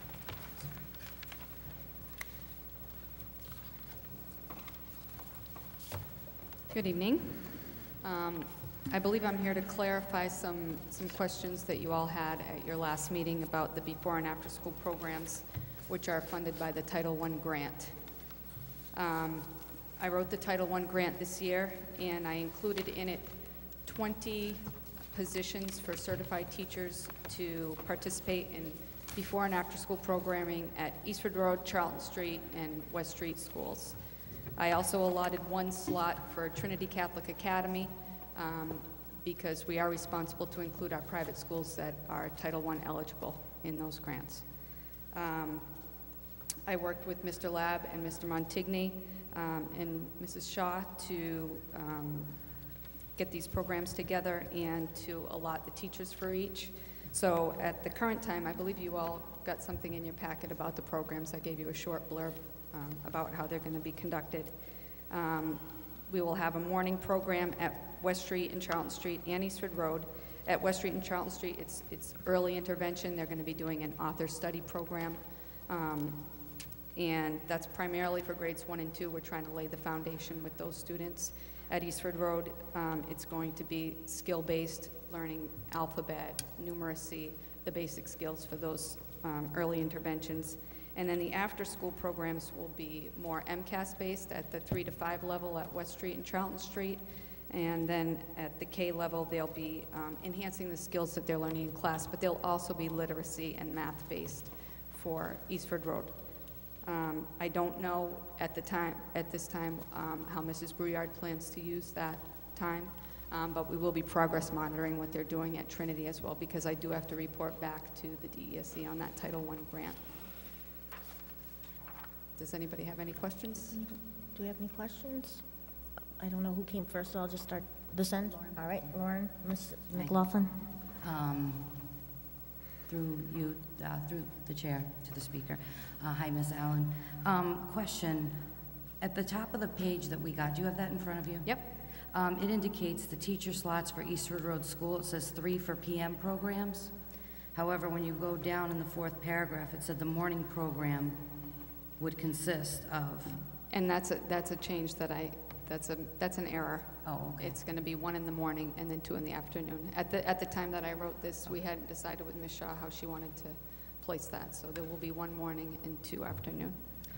Good evening. Um, I believe I'm here to clarify some, some questions that you all had at your last meeting about the before and after school programs, which are funded by the Title one grant. Um, I wrote the Title one grant this year, and I included in it twenty positions for certified teachers to participate in before and after school programming at Eastford Road, Charlton Street, and West Street schools. I also allotted one slot for Trinity Catholic Academy um, because we are responsible to include our private schools that are Title one eligible in those grants. Um, I worked with Mister Lab and Mister Montigny um, and Missus Shaw to um, get these programs together and to allot the teachers for each. So at the current time, I believe you all got something in your packet about the programs. I gave you a short blurb um, about how they're going to be conducted. Um, we will have a morning program at West Street and Charlton Street and Eastford Road. At West Street and Charlton Street, it's, it's early intervention. They're going to be doing an author study program. Um, and that's primarily for grades one and two. We're trying to lay the foundation with those students. At Eastford Road, um, it's going to be skill-based learning, alphabet, numeracy, the basic skills for those um, early interventions. And then the after-school programs will be more M CAS-based at the three to five level at West Street and Charlton Street. And then at the K level, they'll be um, enhancing the skills that they're learning in class, but they'll also be literacy and math-based for Eastford Road. Um, I don't know at the time, at this time, um, how Missus Brouillard plans to use that time, um, but we will be progress monitoring what they're doing at Trinity as well, because I do have to report back to the D E S C on that Title one grant. Does anybody have any questions? Do we have any questions? I don't know who came first, so I'll just start this end. All right, Lauren, Miz McLaughlin. Um, through you, uh, through the chair to the speaker. Uh, hi, Miz Allen. Um, question, at the top of the page that we got, do you have that in front of you? Yep. Um, It indicates the teacher slots for Eastford Road School, it says three for P M programs. However, when you go down in the fourth paragraph, it said the morning program would consist of. And that's a, that's a change that I, that's a, that's an error. Oh, okay. It's gonna be one in the morning and then two in the afternoon. At the, at the time that I wrote this, we hadn't decided with Miz Shaw how she wanted to place that, so there will be one morning and two afternoon.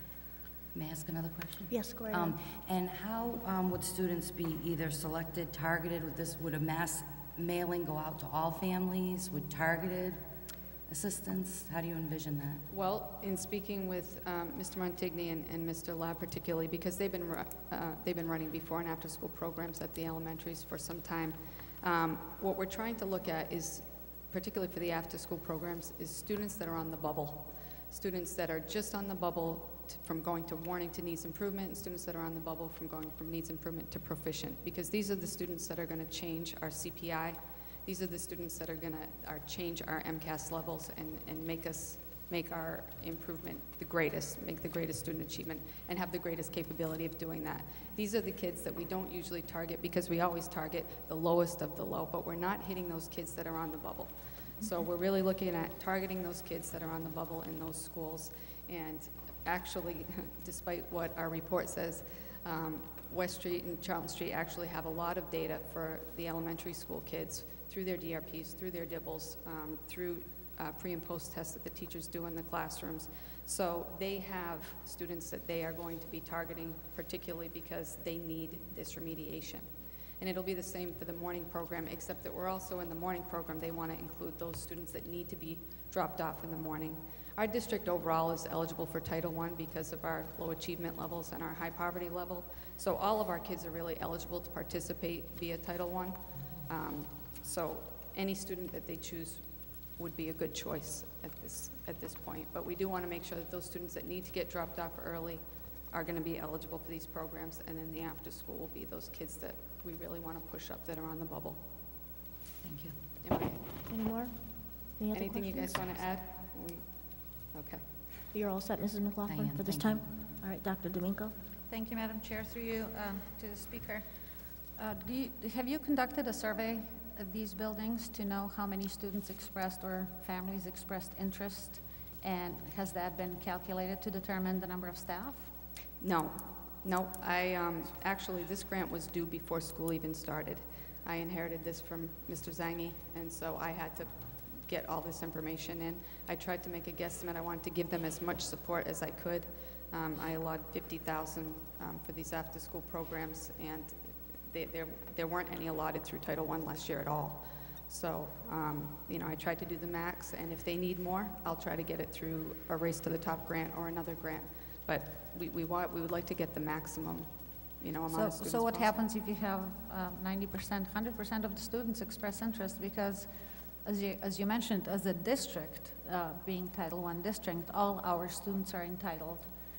May I ask another question? Yes, go right Um, ahead. And how um, would students be either selected, targeted with this? Would a mass mailing go out to all families? Would targeted assistance? How do you envision that? Well, in speaking with um, Mister Montigny and, and Mister Lab particularly, because they've been, ru- uh, they've been running before and after school programs at the elementaries for some time, um, what we're trying to look at is, particularly for the after school programs, is students that are on the bubble. Students that are just on the bubble t- from going to warning to needs improvement, and students that are on the bubble from going from needs improvement to proficient, because these are the students that are going to change our C P I. These are the students that are going to are change our M C A S levels and, and make us make our improvement the greatest, make the greatest student achievement, and have the greatest capability of doing that. These are the kids that we don't usually target because we always target the lowest of the low, but we're not hitting those kids that are on the bubble. So we're really looking at targeting those kids that are on the bubble in those schools. And actually, despite what our report says, um, West Street and Charlton Street actually have a lot of data for the elementary school kids through their D R Ps, through their D I B Ls, um, through uh, pre and post tests that the teachers do in the classrooms. So they have students that they are going to be targeting particularly because they need this remediation. And it'll be the same for the morning program, except that we're also in the morning program, they want to include those students that need to be dropped off in the morning. Our district overall is eligible for Title one because of our low achievement levels and our high poverty level. So all of our kids are really eligible to participate via Title one. Um, so any student that they choose would be a good choice at this, at this point. But we do want to make sure that those students that need to get dropped off early are going to be eligible for these programs, and then the after school will be those kids that we really want to push up that are on the bubble. Thank you. Am I, Any more? Any other anything you guys questions? want to add? We, okay. You're all set, Missus McLaughlin, am, for this thank time? All right, Doctor D'Amico? Thank you, Madam Chair. Through you um, to the speaker. Uh, do you, have you conducted a survey of these buildings to know how many students expressed or families expressed interest? And has that been calculated to determine the number of staff? No, no. I um, actually, this grant was due before school even started. I inherited this from Mister Zangi, and so I had to get all this information in. I tried to make a guesstimate. I wanted to give them as much support as I could. Um, I allotted fifty thousand um, for these after-school programs, and they, there, there weren't any allotted through Title one last year at all. So, um, you know, I tried to do the max, and if they need more, I'll try to get it through a Race to the Top grant or another grant. But we, we want, we would like to get the maximum, you know, amount So, of students so what possible. happens if you have uh, ninety percent, one hundred percent of the students express interest? Because as you, as you mentioned, as a district, uh, being Title one district, all our students are entitled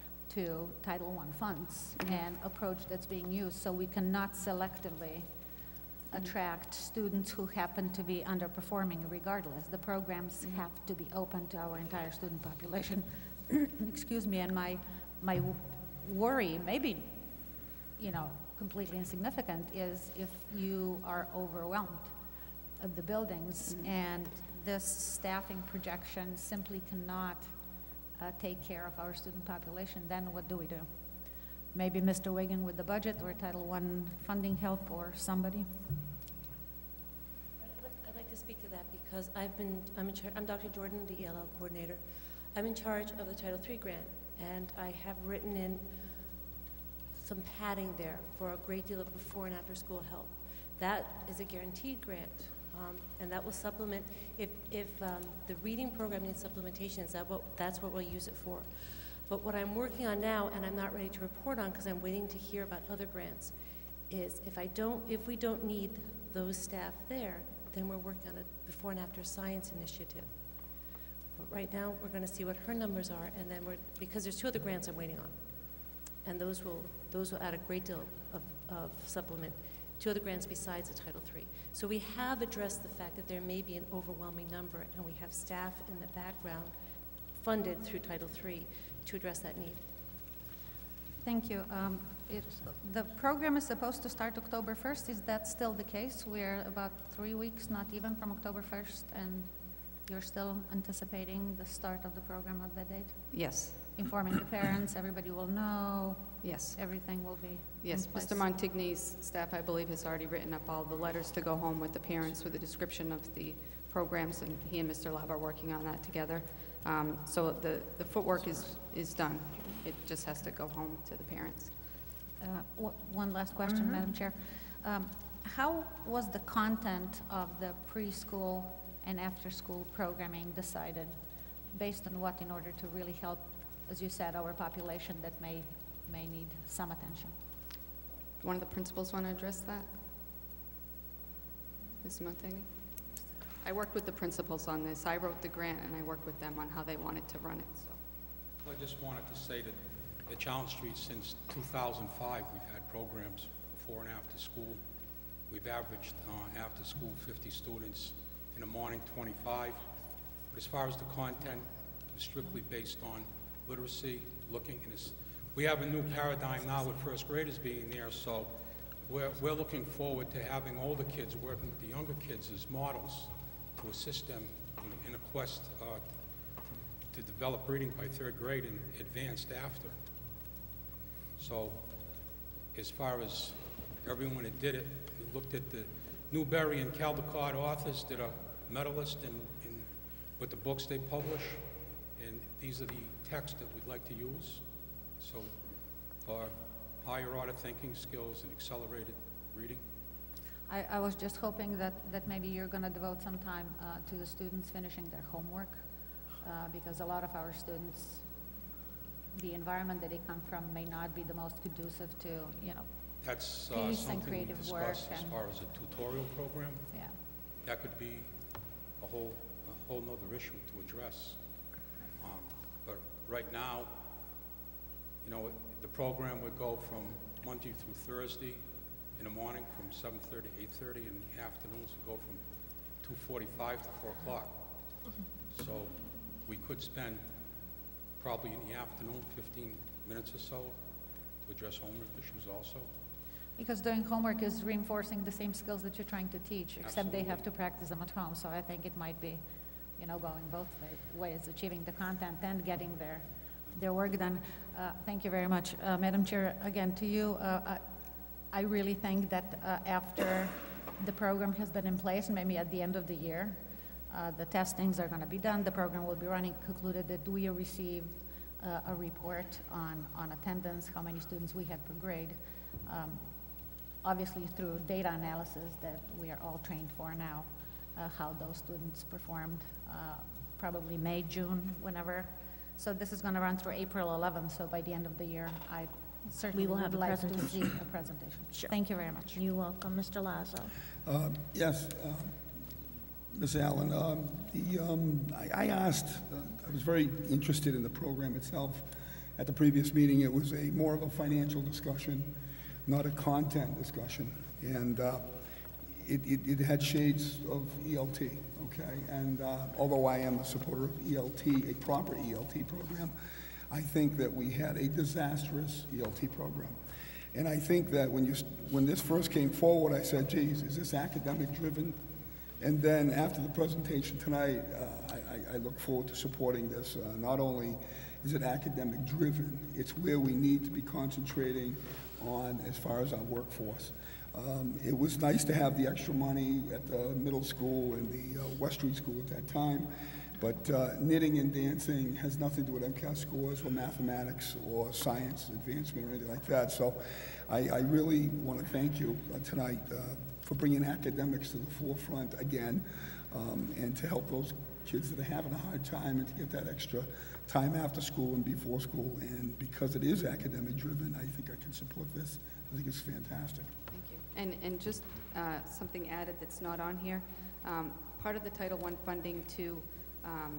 to Title one funds and approach that's being used. So we cannot selectively attract students who happen to be underperforming regardless. The programs have to be open to our entire student population. Excuse me, and my, my worry, maybe, you know, completely insignificant, is if you are overwhelmed of the buildings Mm-hmm. and this staffing projection simply cannot uh, take care of our student population, then what do we do? Maybe Mister Wigan with the budget, or Title one funding help, or somebody? I'd like to speak to that because I've been, I'm in charge, I'm Doctor Jordan, the E L L coordinator. I'm in charge of the Title three grant, and I have written in some padding there for a great deal of before and after school help. That is a guaranteed grant, um, and that will supplement, if, if um, the reading program needs supplementation, that what, that's what we'll use it for. But what I'm working on now, and I'm not ready to report on because I'm waiting to hear about other grants, is if I don't, if we don't need those staff there, then we're working on a before and after science initiative. But right now, we're going to see what her numbers are, and then we're, because there's two other grants I'm waiting on, and those will, those will add a great deal of, of supplement, two other grants besides the Title three. So we have addressed the fact that there may be an overwhelming number, and we have staff in the background funded through Title three to address that need. Thank you. Um, It's, the program is supposed to start October first. Is that still the case? We're about three weeks, not even, from October first, and you're still anticipating the start of the program at that date? Yes. Informing the parents, everybody will know, Yes. everything will be Yes, in place. Mister Montigny's staff, I believe, has already written up all the letters to go home with the parents with a description of the programs, and he and Mister Lab are working on that together. Um, So the, the footwork is, is done. It just has to go home to the parents. Uh, w- One last question, Mm-hmm. Madam Chair. Um, How was the content of the preschool and after-school programming decided? Based on what, in order to really help, as you said, our population that may, may need some attention? One of the principals want to address that? Miz Montigny? I worked with the principals on this. I wrote the grant, and I worked with them on how they wanted to run it, so. I just wanted to say that at Challenge Street, since two thousand five, we've had programs before and after school. We've averaged uh, after school fifty students, in the morning twenty-five. But as far as the content, it's strictly based on literacy, looking, and it's, we have a new paradigm now with first graders being there, so we're, we're looking forward to having older kids working with the younger kids as models to assist them in, in a quest uh, to develop reading by third grade and advanced after. So as far as everyone that did it, we looked at the Newbery and Caldecott authors that are medalists in, in with the books they publish, and these are the texts that we'd like to use. So for higher order thinking skills and accelerated reading. I, I was just hoping that, that maybe you're going to devote some time uh, to the students finishing their homework, uh, because a lot of our students, the environment that they come from may not be the most conducive to, you know, That's uh, peace and something we creative work. discussed as and- far as a tutorial program. Yeah. That could be a whole, a whole nother issue to address. Um, But right now, you know, the program would go from Monday through Thursday in the morning from seven thirty to eight thirty, and the afternoons would go from two forty-five to four o'clock. So we could spend probably in the afternoon fifteen minutes or so to address homework issues also. Because doing homework is reinforcing the same skills that you're trying to teach, except they have Absolutely. to practice them at home. So I think it might be, you know, going both wa- ways, achieving the content and getting their, their work done. Uh, Thank you very much. Uh, Madam Chair, again, to you, uh, I I really think that uh, after the program has been in place, and maybe at the end of the year, uh, the testings are going to be done, the program will be running, concluded that we receive uh, a report on, on attendance, how many students we had per grade. Um, obviously through data analysis that we are all trained for now, uh, how those students performed, uh, probably May, June, whenever. So this is going to run through April eleventh, so by the end of the year, I certainly will have would a like to see presentation. a presentation. Sure. Thank you very much. You're welcome. Mister Lazo. Uh, Yes, uh, Miz Allen, um, the, um, I I asked, uh, I was very interested in the program itself. At the previous meeting, it was a more of a financial discussion, not a content discussion. And uh, it it it had shades of E L T, okay? And uh, although I am a supporter of E L T, a proper E L T program, I think that we had a disastrous E L T program. And I think that when you, when this first came forward, I said, geez, is this academic driven? And then after the presentation tonight, uh, I, I look forward to supporting this. Uh, not only is it academic driven, it's where we need to be concentrating on as far as our workforce. Um, it was nice to have the extra money at the middle school and the uh, West Street School at that time. But uh, knitting and dancing has nothing to do with MCAS scores or mathematics or science advancement or anything like that. So I, I really want to thank you uh, tonight uh, for bringing academics to the forefront again, um, and to help those kids that are having a hard time and to get that extra time after school and before school. And because it is academic driven, I think I can support this. I think it's fantastic. Thank you. And, and just uh, something added that's not on here. Um, part of the Title one funding too, Um,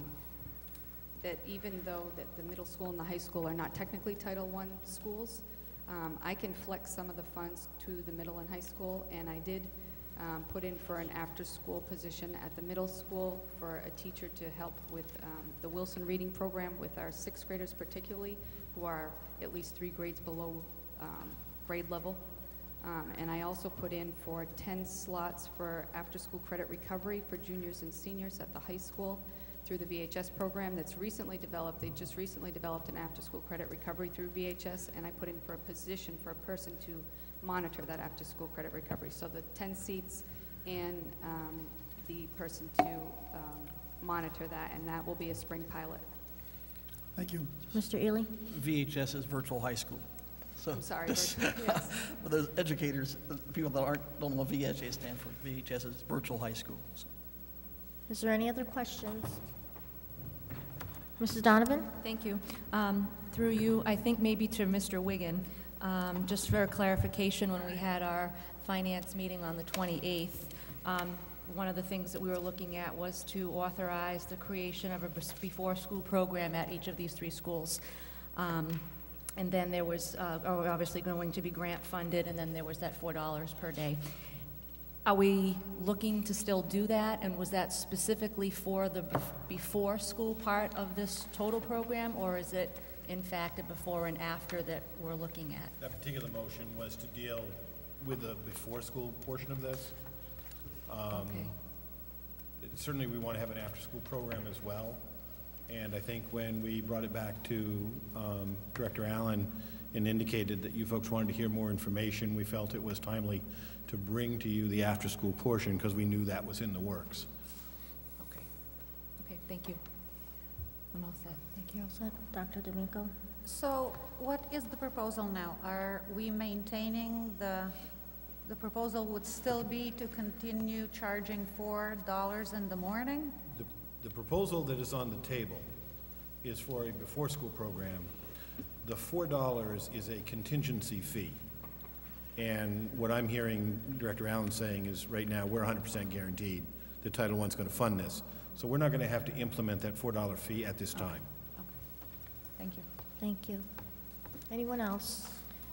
that even though that the middle school and the high school are not technically Title one schools, um, I can flex some of the funds to the middle and high school, and I did um, put in for an after-school position at the middle school for a teacher to help with um, the Wilson Reading Program with our sixth graders particularly, who are at least three grades below um, grade level. Um, and I also put in for ten slots for after-school credit recovery for juniors and seniors at the high school through the V H S program that's recently developed. They just recently developed an after-school credit recovery through V H S, and I put in for a position for a person to monitor that after-school credit recovery. So the ten seats and um, the person to um, monitor that, and that will be a spring pilot. Thank you. Mister Ely? V H S is virtual high school. So I'm sorry, this- virtual, yes. For those educators, the people that aren't, don't know what V H S stands for, V H S is virtual high school. So. Is there any other questions? Missus Donovan? Thank you. Um, Through you, I think maybe to Mister Wiggin, um, just for clarification, when we had our finance meeting on the twenty-eighth, um, one of the things that we were looking at was to authorize the creation of a bes- before-school program at each of these three schools. Um, And then there was, uh, oh, obviously going to be grant-funded, and then there was that four dollars per day. Are we looking to still do that, and was that specifically for the bef- before-school part of this total program, or is it, in fact, a before and after that we're looking at? That particular motion was to deal with the before-school portion of this. Um, Okay. Certainly, we want to have an after-school program as well. And I think when we brought it back to um, Director Allen and indicated that you folks wanted to hear more information, we felt it was timely to bring to you the after-school portion because we knew that was in the works. Okay. Okay, thank you. I'm all set. Thank you. All set. Doctor D'Amico? So what is the proposal now? Are we maintaining the, the proposal would still be to continue charging four dollars in the morning? The, the proposal that is on the table is for a before-school program. The four dollars is a contingency fee. And what I'm hearing Director Allen saying is right now we're one hundred percent guaranteed that Title One's going to fund this. So we're not going to have to implement that four dollar fee at this time. Okay. Thank you. Thank you. Anyone else?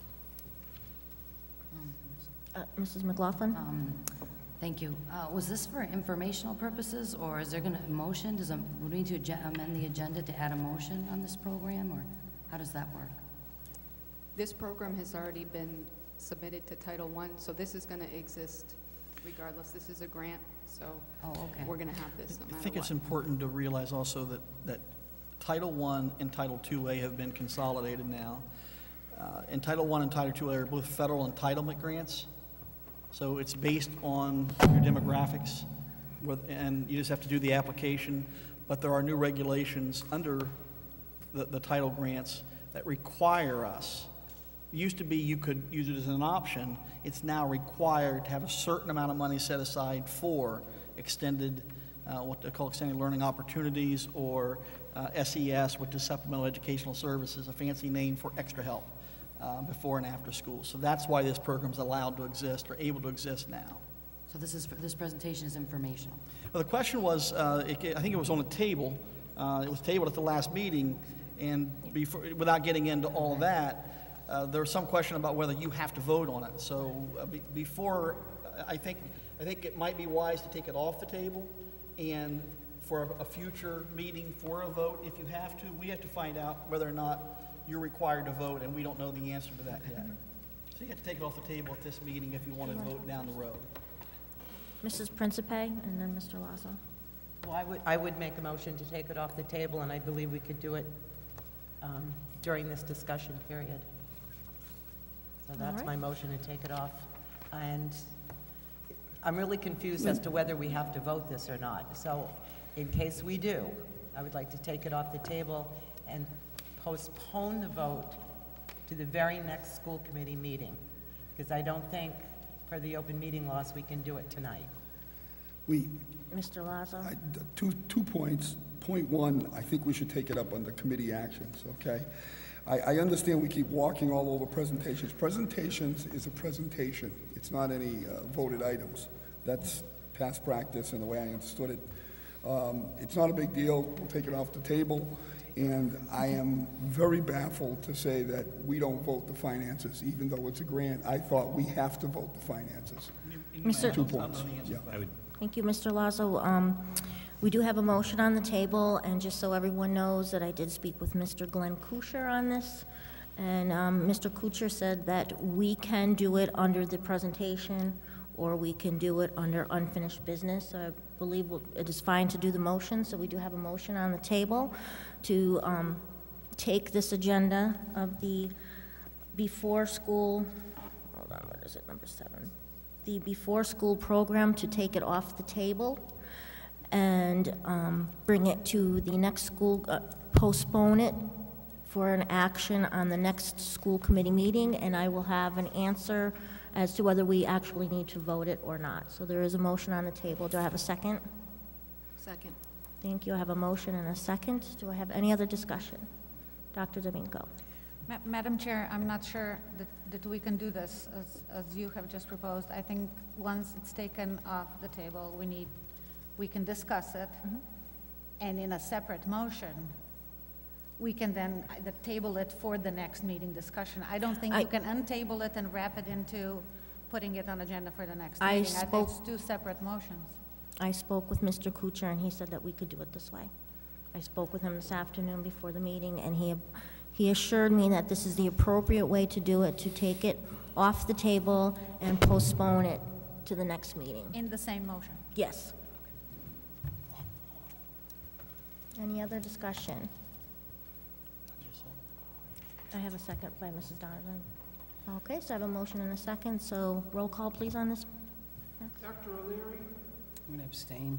Uh, Missus McLaughlin? Um, Thank you. Uh, Was this for informational purposes, or is there going to, a motion? Does, a- would we need to agen- amend the agenda to add a motion on this program, or how does that work? This program has already been submitted to Title One, so this is going to exist regardless. This is a grant, so Oh, okay. we're going to have this no matter I what. think it's important to realize also that, that Title One and Title Two A have been consolidated now. Uh, And Title One and Title Two A are both federal entitlement grants. So it's based on your demographics, with- and you just have to do the application. But there are new regulations under the, the title grants that require us. It used to be you could use it as an option. It's now required to have a certain amount of money set aside for extended, uh, what they call extended learning opportunities, or uh, S E S, which is supplemental educational services, a fancy name for extra help. Uh, before and after school. So that's why this program's allowed to exist, or able to exist now. So this is, this presentation is informational. Well, the question was, uh, it, I think it was on the table. Uh, it was tabled at the last meeting, and before, without getting into all of that, uh, there was some question about whether you have to vote on it. So uh, be, before, I think, I think it might be wise to take it off the table, and for a, a future meeting for a vote, if you have to, we have to find out whether or not you're required to vote, and we don't know the answer to that yet. So you have to take it off the table at this meeting if you want to vote down the road. Missus Principe, and then Mister Lazo. Well, I would, I would make a motion to take it off the table, and I believe we could do it um, during this discussion period. So that's right. my motion, to take it off. And I'm really confused as to whether we have to vote this or not. So in case we do, I would like to take it off the table and postpone the vote to the very next school committee meeting, because I don't think, per the open meeting laws, we can do it tonight. We, Mister Lazo? I- two, two points. Point one, I think we should take it up under committee actions, okay? I, I understand we keep walking all over presentations. Presentations is a presentation. It's not any uh, voted items. That's past practice and the way I understood it. Um, It's not a big deal. We'll take it off the table. And I am very baffled to say that we don't vote the finances, even though it's a grant. I thought we have to vote the finances. Mister Two points, yeah. Thank you, Mister Lazo. Um, We do have a motion on the table, and just so everyone knows that I did speak with Mister Glenn Kuchar on this, And um, Mister Kuchar said that we can do it under the presentation, or we can do it under unfinished business. So I believe we'll- it is fine to do the motion, so we do have a motion on the table to um, take this agenda of the before-school, hold on, what is it, number seven? The before-school program, to take it off the table and um, bring it to the next school, uh, postpone it for an action on the next school committee meeting, and I will have an answer as to whether we actually need to vote it or not. So there is a motion on the table. Do I have a second? Second. Thank you. I have a motion and a second. Do I have any other discussion? Doctor D'Amico. Ma- Madam Chair, I'm not sure that, that we can do this as, as you have just proposed. I think once it's taken off the table, we need, we can discuss it, and in a separate motion, we can then either table it for the next meeting discussion. I don't think I- you can untable it and wrap it into putting it on agenda for the next I meeting. I think spoke- it's two separate motions. I spoke with Mister Kuchar, and he said that we could do it this way. I spoke with him this afternoon before the meeting, and he, he assured me that this is the appropriate way to do it, to take it off the table and postpone it to the next meeting. In the same motion. Yes. Any other discussion? I have a second by Missus Donovan. Okay, so I have a motion and a second, so roll call, please, on this. Doctor O'Leary, I'm going to abstain.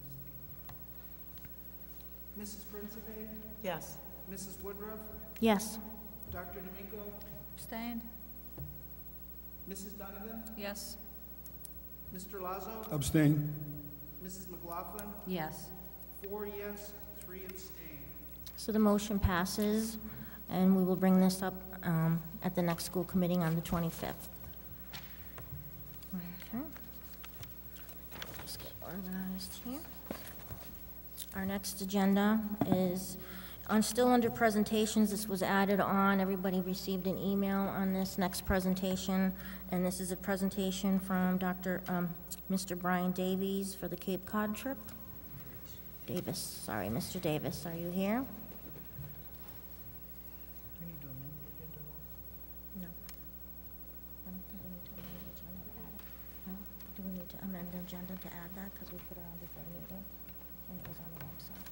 Missus Principe, Yes. Missus Woodruff, Yes. Doctor D'Amico, Abstained? Missus Donovan, Yes. Mister Lazo, Abstain. Missus McLaughlin, Yes. four yes, three abstain. So the motion passes, and we will bring this up um, at the next school committee on the twenty-fifth. Okay. Just get organized here. Our next agenda is, on, still under presentations, this was added on, everybody received an email on this next presentation, and this is a presentation from Doctor, um, Mister Brian Davies for the Cape Cod trip. Davis, sorry, Mister Davis, are you here? No. I don't think we need to amend the agenda to add it. No? Do we need to amend the agenda to add that, because we put it on before the meeting, and it was on the website?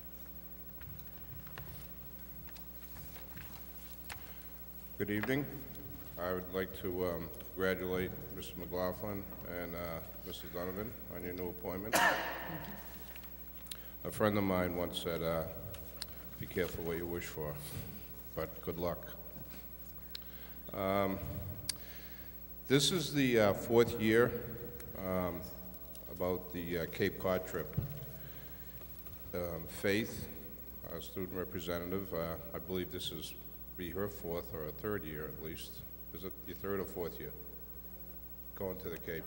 Good evening. I would like to um, congratulate Mister McLaughlin and uh, Missus Donovan on your new appointment. A friend of mine once said, uh, be careful what you wish for, but good luck. Um, This is the uh, fourth year um, about the uh, Cape Cod trip. Um, Faith, our student representative, uh, I believe this is be her fourth or a third year at least. Is it your third or fourth year? Going to the Cape.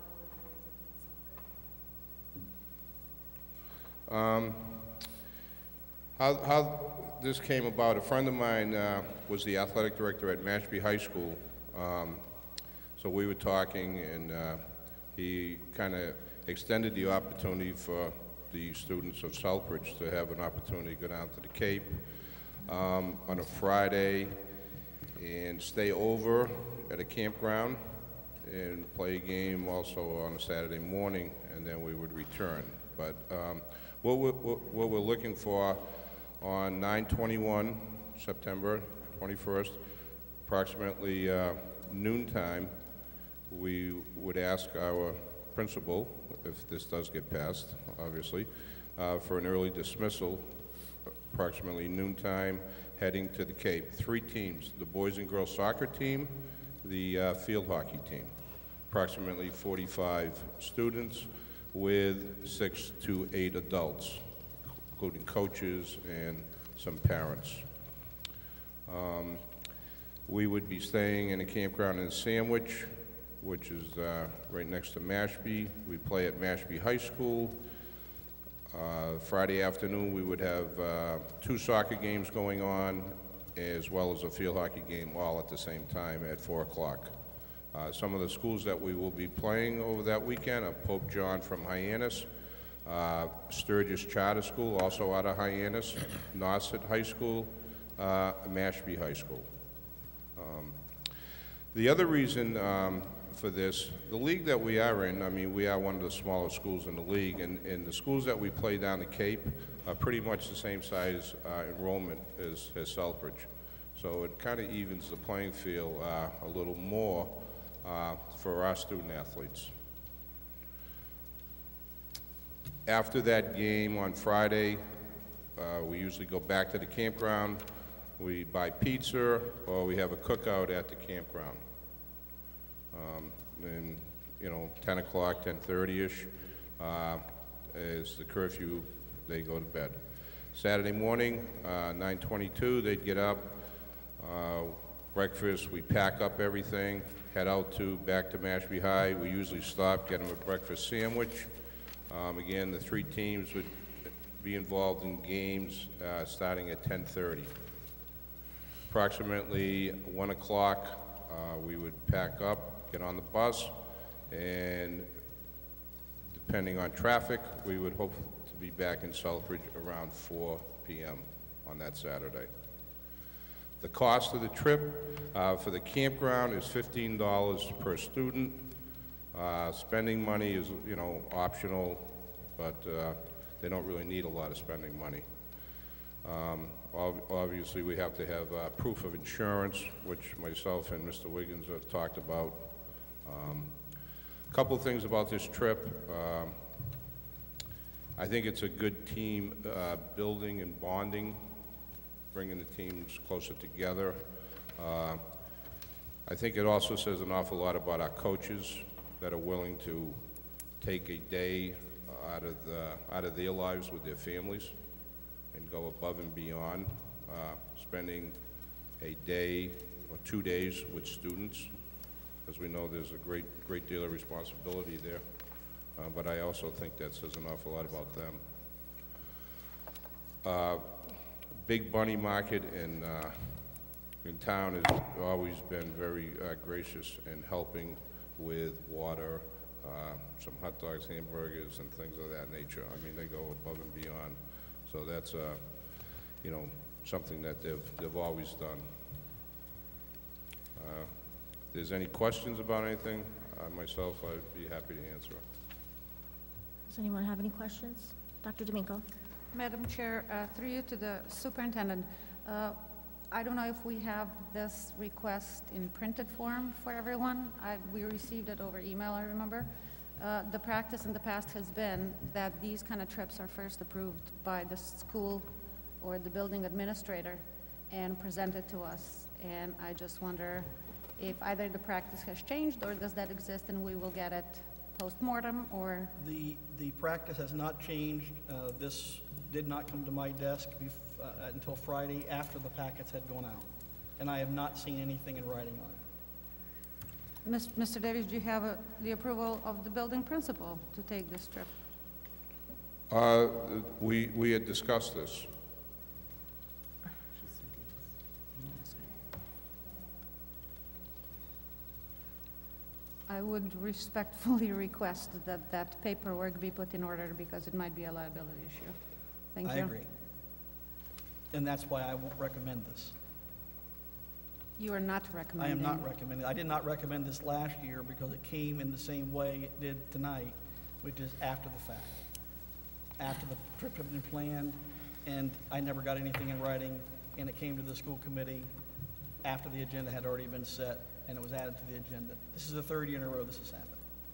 Um, how, how this came about, a friend of mine uh, was the athletic director at Mashpee High School. Um, so we were talking, and uh, he kind of extended the opportunity for the students of Southbridge to have an opportunity to go down to the Cape um, on a Friday and stay over at a campground and play a game also on a Saturday morning, and then we would return. But um, what, we're, what we're looking for on nine twenty-one, September twenty-first, approximately uh, noontime, we would ask our principal, if this does get passed, obviously, uh, for an early dismissal, approximately noontime, heading to the Cape. Three teams, the boys and girls soccer team, the uh, field hockey team, approximately forty-five students with six to eight adults, including coaches and some parents. Um, we would be staying in a campground in Sandwich, which is uh, right next to Mashpee. We play at Mashpee High School. Uh, Friday afternoon, we would have uh, two soccer games going on, as well as a field hockey game all at the same time at four o'clock. Uh, some of the schools that we will be playing over that weekend are Pope John from Hyannis, uh, Sturgis Charter School, also out of Hyannis, Nauset High School, uh, Mashpee High School. Um, The other reason um, for this, the league that we are in, I mean, we are one of the smaller schools in the league, and, and the schools that we play down the Cape are pretty much the same size uh, enrollment as, as Southbridge. So it kind of evens the playing field uh, a little more uh, for our student athletes. After that game on Friday, uh, we usually go back to the campground. We buy pizza, or we have a cookout at the campground. Um, and, you know, ten o'clock, ten thirty-ish, uh, is the curfew, they go to bed. Saturday morning, uh, nine twenty-two, they'd get up, uh, breakfast, we pack up everything, head out to, back to Mashpee High. We usually stop, get them a breakfast sandwich. Um, again, the three teams would be involved in games uh, starting at ten thirty. Approximately one o'clock, uh, we would pack up, get on the bus, and depending on traffic, we would hope to be back in Southbridge around four p m on that Saturday. The cost of the trip uh, for the campground is fifteen dollars per student. Uh, spending money is, you know, optional, but uh, they don't really need a lot of spending money. Um, ob obviously, we have to have uh, proof of insurance, which myself and Mister Wiggins have talked about. Um, a couple of things about this trip. Um, I think it's a good team uh, building and bonding, bringing the teams closer together. Uh, I think it also says an awful lot about our coaches that are willing to take a day out of, the, out of their lives with their families and go above and beyond, uh, spending a day or two days with students. As we know, there's a great, great deal of responsibility there, uh, but I also think that says an awful lot about them. Uh, Big Bunny Market in, uh, in town has always been very uh, gracious in helping with water, uh, some hot dogs, hamburgers, and things of that nature. I mean, they go above and beyond. So that's, uh, you know, something that they've, they've always done. Uh, if there's any questions about anything, uh, myself, I'd be happy to answer. Does anyone have any questions? Doctor D'Amico? Madam Chair, uh, through you to the superintendent, uh, I don't know if we have this request in printed form for everyone. I, we received it over email, I remember. Uh, the practice in the past has been that these kind of trips are first approved by the school or the building administrator and presented to us. And I just wonder if either the practice has changed, or does that exist and we will get it post-mortem, or? The, the practice has not changed. Uh, this did not come to my desk bef uh, until Friday after the packets had gone out. And I have not seen anything in writing on it. Mister Davies, do you have a, the approval of the building principal to take this trip? Uh, we, we had discussed this. I would respectfully request that that paperwork be put in order, because it might be a liability issue. Thank you. I agree. And that's why I won't recommend this. You are not I recommending? am not recommending. I did not recommend this last year because it came in the same way it did tonight, which is after the fact. After the trip had been planned, and I never got anything in writing, and it came to the school committee after the agenda had already been set, and it was added to the agenda. This is the third year in a row this has happened.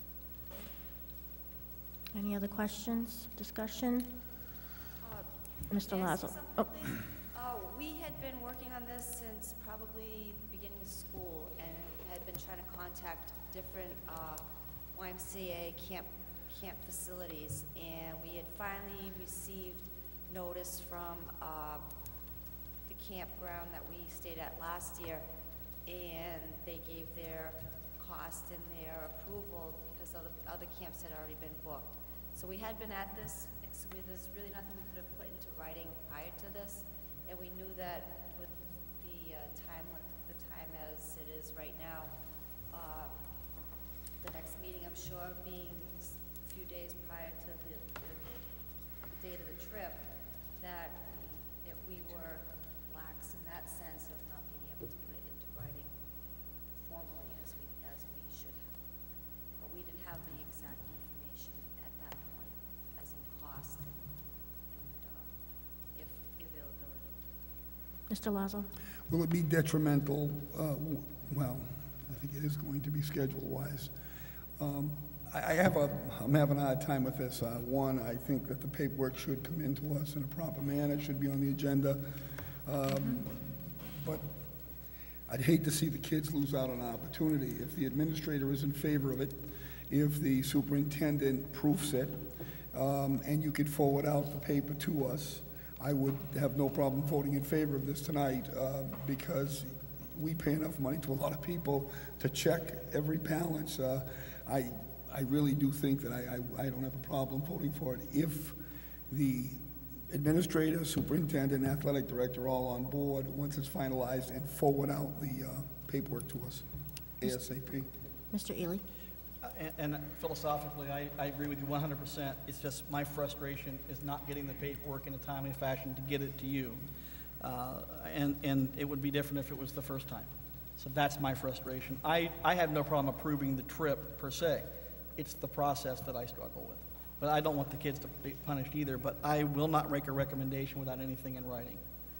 Any other questions, discussion? Uh, Mister may I Lazo. say something, Oh. please? Oh, we had been working on this since probably the beginning of school, and had been trying to contact different uh, Y M C A camp camp facilities, and we had finally received notice from uh, the campground that we stayed at last year, and they gave their cost and their approval because other, other camps had already been booked. So we had been at this, so we, there's really nothing we could have put into writing prior to this, and we knew that with the uh, time, the time as it is right now, uh, the next meeting, I'm sure, being a few days prior to the, the, the date of the trip, that, that we were lax in that sense of not being able to put it into writing. we didn't have the exact information at that point, as in cost and, and uh, if the availability. Mister Lazo? Will it be detrimental? Uh, w- Well, I think it is going to be schedule-wise. Um, I I have a, I'm having a hard time with this. Uh, One, I think that the paperwork should come into us in a proper manner, should be on the agenda. Um, But I'd hate to see the kids lose out on an opportunity. If the administrator is in favor of it, if the superintendent proofs it, um, and you could forward out the paper to us, I would have no problem voting in favor of this tonight, uh, because we pay enough money to a lot of people to check every balance. Uh, I, I really do think that I, I, I don't have a problem voting for it if the administrator, superintendent, and athletic director are all on board once it's finalized and forward out the uh, paperwork to us ASAP. Mister Ely? Uh, And, and philosophically, I, I agree with you one hundred percent. It's just my frustration is not getting the paperwork in a timely fashion to get it to you. Uh, and, and it would be different if it was the first time. So that's my frustration. I, I have no problem approving the trip per se. It's the process that I struggle with. But I don't want the kids to be punished either, but I will not make a recommendation without anything in writing.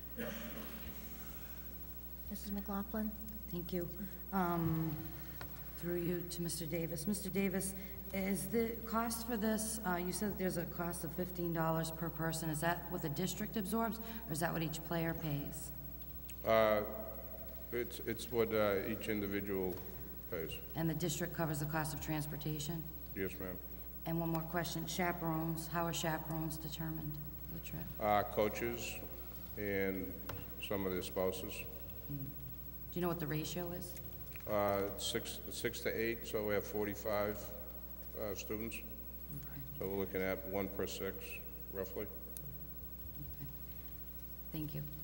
Missus McLaughlin? Thank you. Um, Through you to Mister Davis. Mister Davis, is the cost for this, uh, you said there's a cost of fifteen dollars per person. Is that what the district absorbs, or is that what each player pays? Uh, It's, it's what uh, each individual pays. And the district covers the cost of transportation? Yes, ma'am. And one more question, chaperones, how are chaperones determined for the trip? Uh, Coaches and some of their spouses. Do you know what the ratio is? Uh, Six, six to eight, so we have forty-five uh, students. So we're looking at one per six, roughly. Thank you.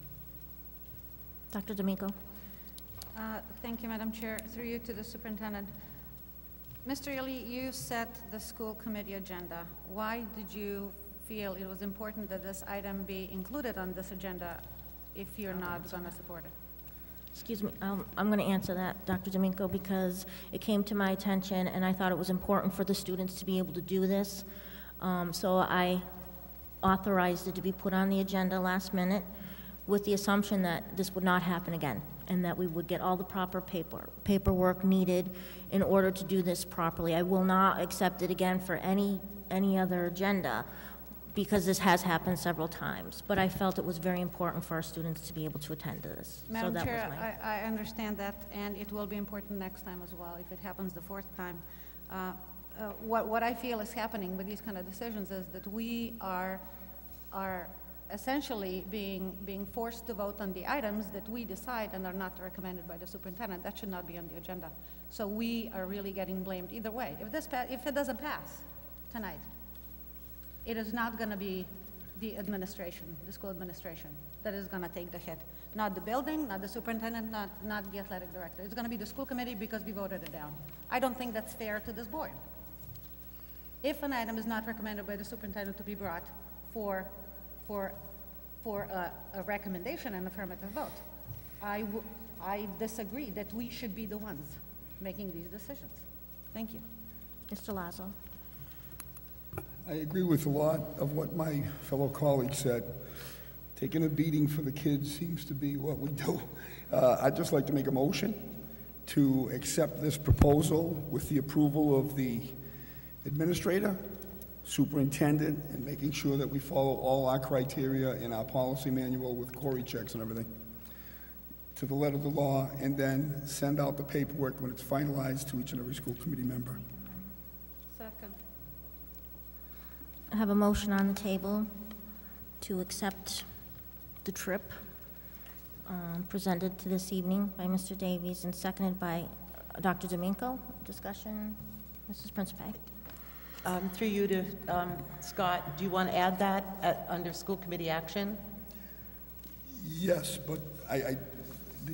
Doctor D'Amico? Uh, Thank you, Madam Chair. Through you to the superintendent. Mister Ely, you set the school committee agenda. Why did you feel it was important that this item be included on this agenda if you're not going to support it? Excuse me, um, I'm going to answer that, Doctor D'Amico, because it came to my attention, and I thought it was important for the students to be able to do this. Um, so I authorized it to be put on the agenda last minute with the assumption that this would not happen again, and that we would get all the proper paper, paperwork needed in order to do this properly. I will not accept it again for any, any other agenda, because this has happened several times. But I felt it was very important for our students to be able to attend to this. So Madam that Chair, was my- I, I understand that, and it will be important next time as well, if it happens the fourth time. Uh, uh, What, what I feel is happening with these kind of decisions is that we are, are essentially being, being forced to vote on the items that we decide and are not recommended by the superintendent. That should not be on the agenda. So we are really getting blamed either way. If this, pa- if it doesn't pass tonight, it is not going to be the administration, the school administration, that is going to take the hit. Not the building, not the superintendent, not, not the athletic director. It's going to be the school committee because we voted it down. I don't think that's fair to this board. If an item is not recommended by the superintendent to be brought for, for, for a, a recommendation and affirmative vote, I, w- I disagree that we should be the ones making these decisions. Thank you. Mister Lazo? I agree with a lot of what my fellow colleagues said. Taking a beating for the kids seems to be what we do. Uh, I'd just like to make a motion to accept this proposal with the approval of the administrator, superintendent, and making sure that we follow all our criteria in our policy manual with query checks and everything to the letter of the law, and then send out the paperwork when it's finalized to each and every school committee member. Second. I have a motion on the table to accept the trip um, presented to this evening by Mister Davies and seconded by Doctor D'Amico. Discussion, Missus Principe. Um, Through you to um, Scott, do you want to add that at, under school committee action? Yes, but I, I the,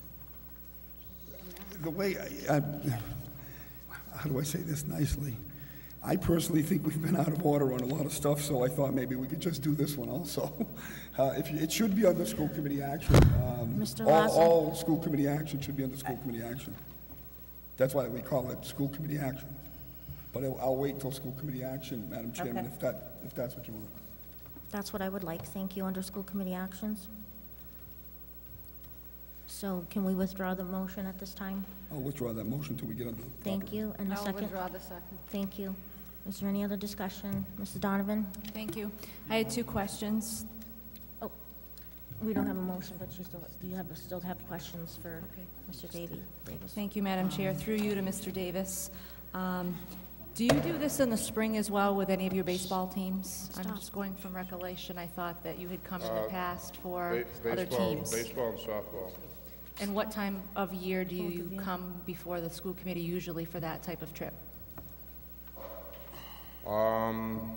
the way, I, I, how do I say this nicely? I personally think we've been out of order on a lot of stuff, so I thought maybe we could just do this one also. Uh, if you, it should be under school committee action. Um, Mister all, Lazo? all school committee action should be under school committee action. That's why we call it school committee action. But I'll, I'll wait until school committee action, Madam Chairman, Okay. if that, if that's what you want. That's what I would like. Thank you. Under school committee actions. So can we withdraw the motion at this time? I'll withdraw that motion until we get on the. Thank you. And the I'll second? withdraw the second. Thank you. Is there any other discussion? Missus Donovan? Thank you. I had two questions. Oh, we don't have a motion, but you still, do you have, still have questions for Mister Davy, Davis? Thank you, Madam Chair. Through you to Mister Davis. Um, Do you do this in the spring as well with any of your baseball teams? I'm Stop. just going from recollection. I thought that you had come in Uh, the past for Ba- other baseball- teams. Baseball and softball. And what time of year do Both you of you. come before the school committee usually for that type of trip? Um,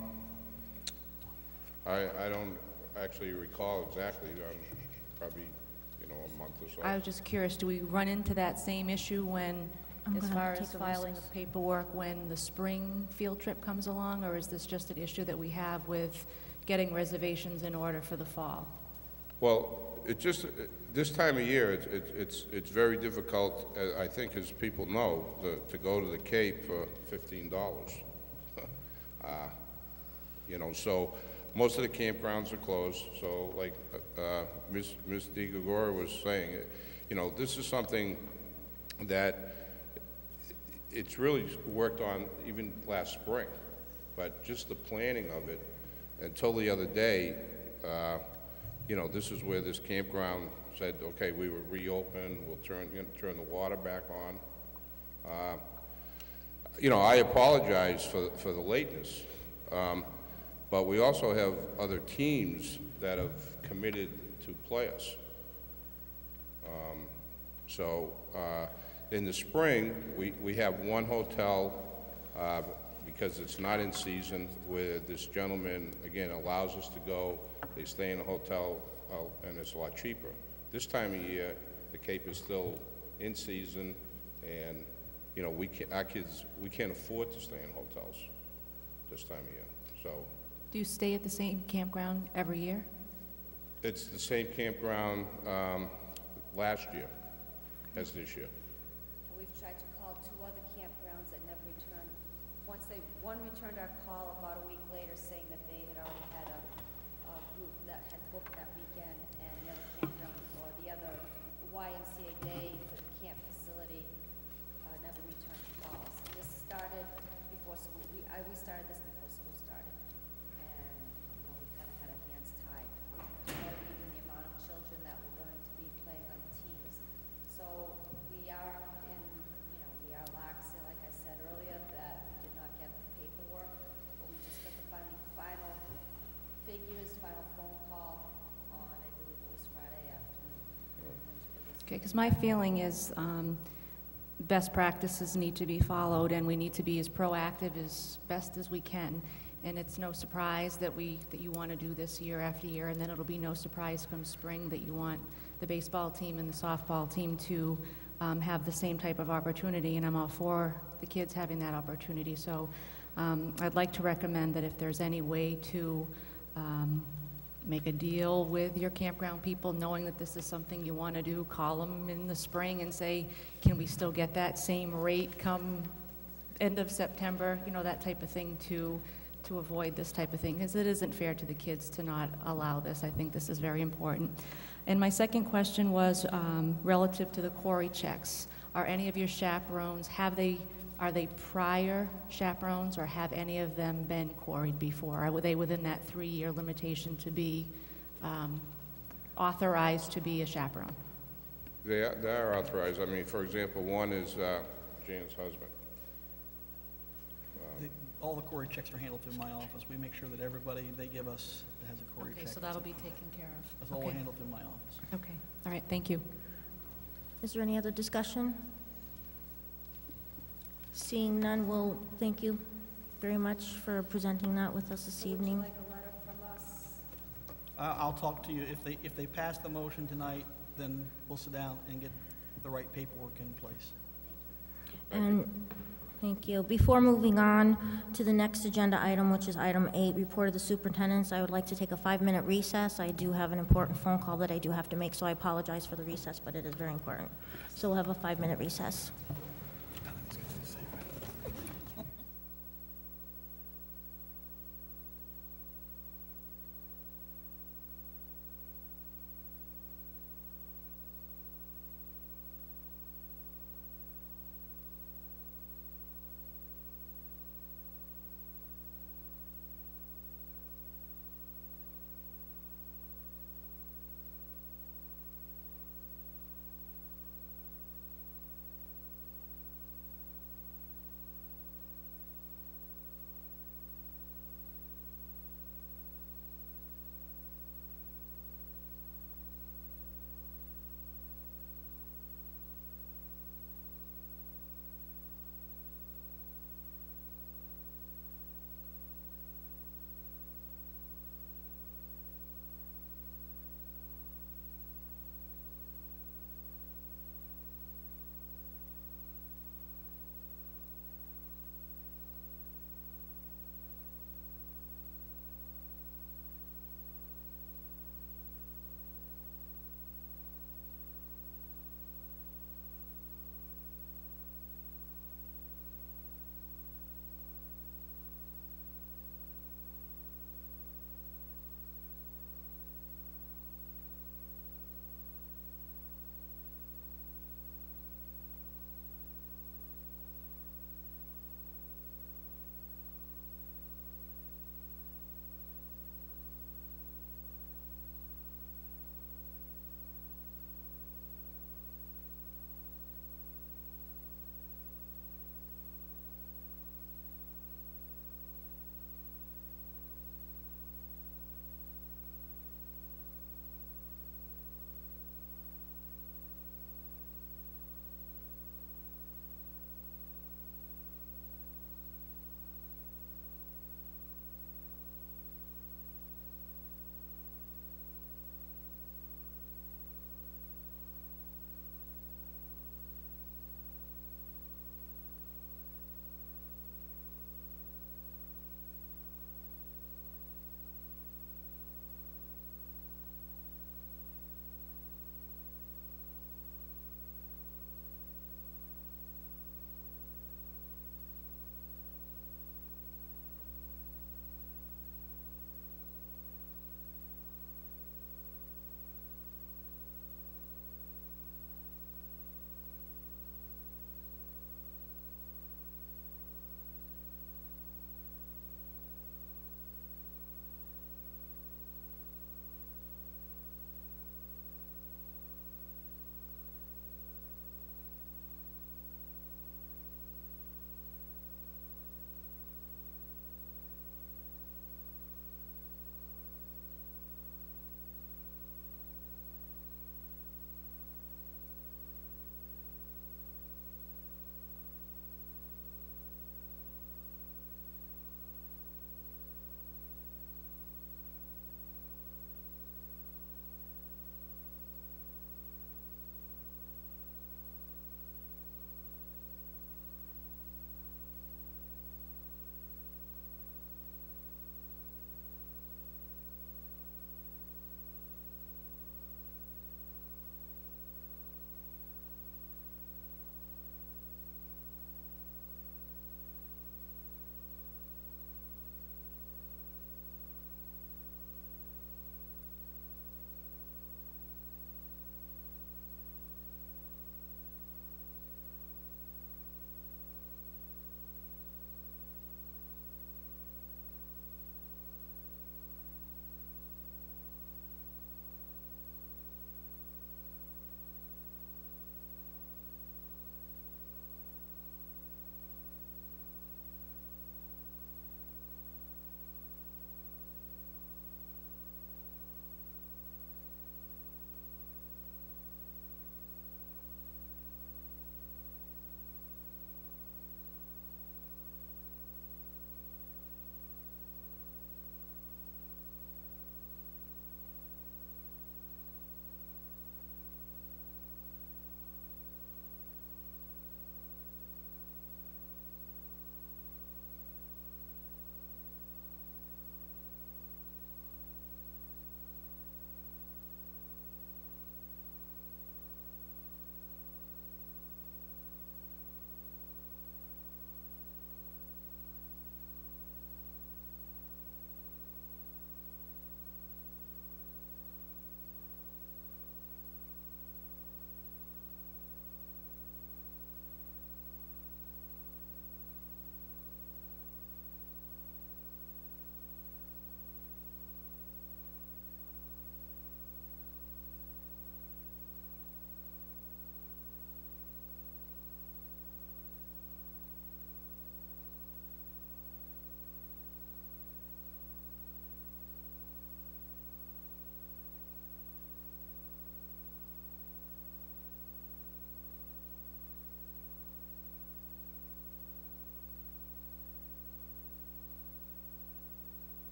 I, I don't actually recall exactly, um, probably, you know, a month or so. I was just curious, do we run into that same issue when, I'm as gonna far take as a filing recess. of paperwork, when the spring field trip comes along? Or is this just an issue that we have with getting reservations in order for the fall? Well, it just, this time of year, it's, it's- it's, it's very difficult, uh, I think, as people know, to, to go to the Cape for fifteen dollars. Uh, You know, so most of the campgrounds are closed, so like uh, Miz Miz DeGregori was saying, you know, this is something that it's really worked on even last spring, but just the planning of it, until the other day, uh, you know, this is where this campground said, okay, we will reopen, we'll turn, you know, turn the water back on. Uh, You know, I apologize for, for the lateness, um, but we also have other teams that have committed to play us. Um, so, uh, in the spring, we, we have one hotel, uh, because it's not in season, where this gentleman, again, allows us to go. They stay in a hotel, uh, and it's a lot cheaper. This time of year, the Cape is still in season, and you know, we can't, our kids, we can't afford to stay in hotels this time of year. So Do you stay at the same campground every year? it's the same campground um, last year as this year. We've tried to call two other campgrounds that never returned. Once they, one returned our call about a week later saying that they had already had a, a group that had booked that weekend, and the other campground, or the other Y M C A day for the camp facility, uh, never returned calls. And this started before school, we, I, we started this before school started. And, you know, we kind of had our hands tied. We had even the amount of children that were going to be playing on teams. So we are in, you know, we are lax, and like I said earlier, that we did not get the paperwork, but we just got the final, final figures, final phone call on, I believe it was Friday afternoon. Okay, because my feeling is um, best practices need to be followed, and we need to be as proactive as best as we can. And it's no surprise that we, that you want to do this year after year, and then it'll be no surprise come spring that you want the baseball team and the softball team to um, have the same type of opportunity, and I'm all for the kids having that opportunity. So um, I'd like to recommend that if there's any way to um, make a deal with your campground people, knowing that this is something you want to do, call them in the spring and say, can we still get that same rate come end of September, you know, that type of thing, to to avoid this type of thing, because it isn't fair to the kids to not allow this. I think this is very important. And my second question was um, relative to the Quarry checks. Are any of your chaperones, have they, are they prior chaperones, or have any of them been quarried before? Are they within that three-year limitation to be um, authorized to be a chaperone? They are, they are authorized. I mean, for example, one is uh, Jan's husband. The- All the Cory checks are handled through my office. We make sure that everybody they give us that has a Cory check. Okay, so that'll be taken care of. That's all Okay. handled through my office. Okay, all right, thank you. Is there any other discussion? Seeing none, we'll thank you very much for presenting that with us this evening. Would you like a letter from us? I- I'll talk to you. If they, if they pass the motion tonight, then we'll sit down and get the right paperwork in place. And, thank you. Before moving on to the next agenda item, which is item eight, report of the superintendents, I would like to take a five-minute recess. I do have an important phone call that I do have to make, so I apologize for the recess, but it is very important. So we'll have a five-minute recess.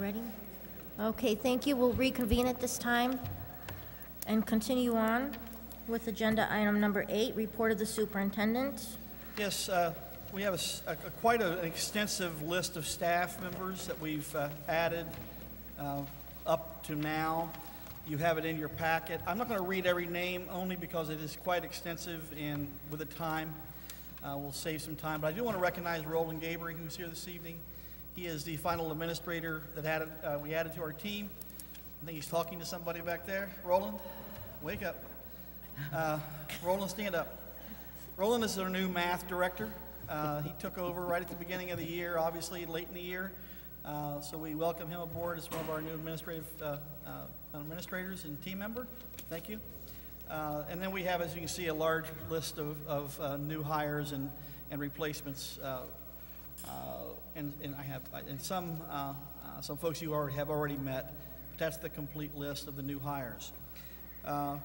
ready? Okay, thank you. We'll reconvene at this time and continue on with agenda item number eight, report of the superintendent. Yes, uh, we have a s- a- a- quite a- an extensive list of staff members that we've uh, added uh, up to now. You have it in your packet. I'm not going to read every name only because it is quite extensive, and with the time, uh, we'll save some time. But I do want to recognize Roland Gabry, who's here this evening. He is the final administrator that added, uh, we added to our team. I think he's talking to somebody back there. Roland, wake up. Uh, Roland, stand up. Roland is our new math director. Uh, he took over right at the beginning of the year, obviously late in the year. Uh, so we welcome him aboard as one of our new administrative uh, uh, administrators and team member. Thank you. Uh, and then we have, as you can see, a large list of, of uh, new hires and, and replacements. Uh, uh, and, and I have and some uh, uh, some folks you already have already met. But that's the complete list of the new hires. Uh,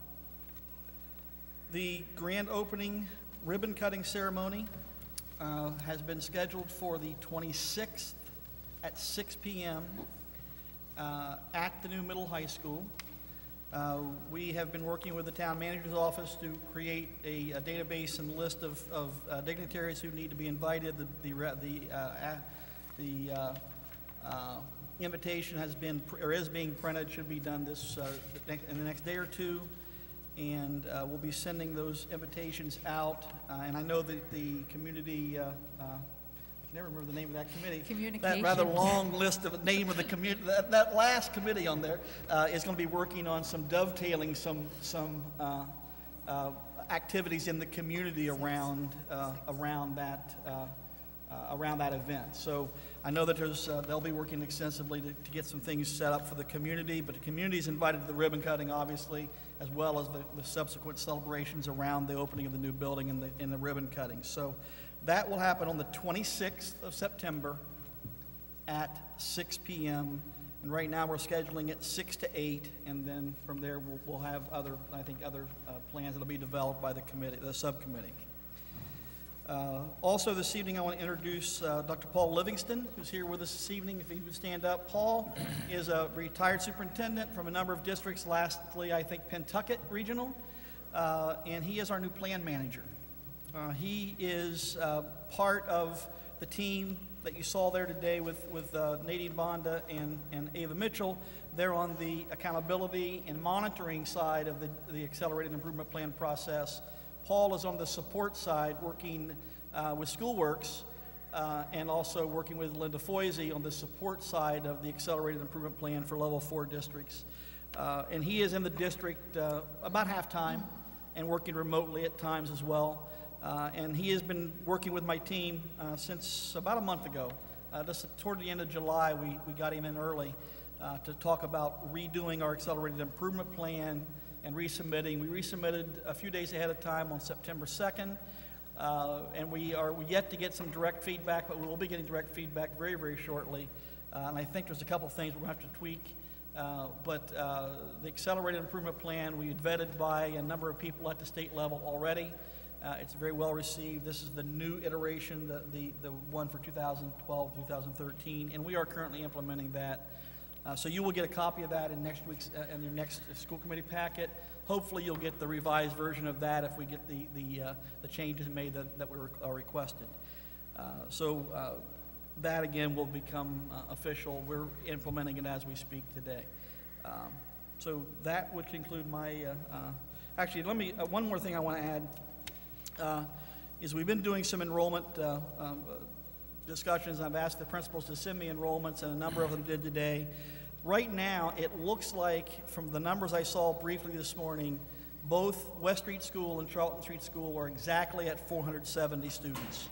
the grand opening ribbon cutting ceremony uh, has been scheduled for the twenty-sixth at six p m Uh, at the new middle high school. Uh, we have been working with the town manager's office to create a, a database and list of, of uh, dignitaries who need to be invited. The, the, the, uh, uh, the uh, uh, invitation has been, or is being printed, should be done this, uh, in the next day or two. And uh, we'll be sending those invitations out. Uh, and I know that the community, uh, uh, I never remember the name of that committee. That rather long list of the name of the community, that, that last committee on there uh, is going to be working on some dovetailing, some some uh, uh, activities in the community around uh, around that uh, uh, around that event. So I know that there's uh, they'll be working extensively to, to get some things set up for the community, but the community is invited to the ribbon cutting, obviously, as well as the, the subsequent celebrations around the opening of the new building and the in the ribbon cutting. So. That will happen on the twenty-sixth of September at six p m And right now we're scheduling it six to eight, and then from there we'll, we'll have other, I think, other uh, plans that'll be developed by the committee, the subcommittee. Uh, also this evening I want to introduce uh, Doctor Paul Livingston, who's here with us this evening. If he would stand up. Paul is a retired superintendent from a number of districts, lastly I think Pentucket Regional, uh, and he is our new plan manager. Uh, he is uh, part of the team that you saw there today with, with uh, Nadine Bonda and, and Ava Mitchell. They're on the accountability and monitoring side of the, the Accelerated Improvement Plan process. Paul is on the support side, working uh, with SchoolWorks uh, and also working with Linda Foisey on the support side of the Accelerated Improvement Plan for Level four districts. Uh, and he is in the district uh, about half-time and working remotely at times as well. Uh, and he has been working with my team uh, since about a month ago. Uh, just toward the end of July, we, we got him in early uh, to talk about redoing our Accelerated Improvement Plan and resubmitting. We resubmitted a few days ahead of time on September second, uh, and we are yet to get some direct feedback, but we will be getting direct feedback very, very shortly. Uh, and I think there's a couple things we're going to have to tweak. Uh, but uh, the Accelerated Improvement Plan, we vetted by a number of people at the state level already. Uh, it's very well received. This is the new iteration, the, the, the one for two thousand twelve, two thousand thirteen, and we are currently implementing that. Uh, so you will get a copy of that in next week's, uh, in your next school committee packet. Hopefully you'll get the revised version of that if we get the, the, uh, the changes made that, that were are requested. Uh, so uh, that again will become uh, official. We're implementing it as we speak today. Um, so that would conclude my, uh, uh, actually let me, uh, one more thing I want to add. Uh, is we've been doing some enrollment uh, um, discussions. I've asked the principals to send me enrollments, and a number of them did today. Right now, it looks like, from the numbers I saw briefly this morning, both West Street School and Charlton Street School are exactly at four hundred seventy students.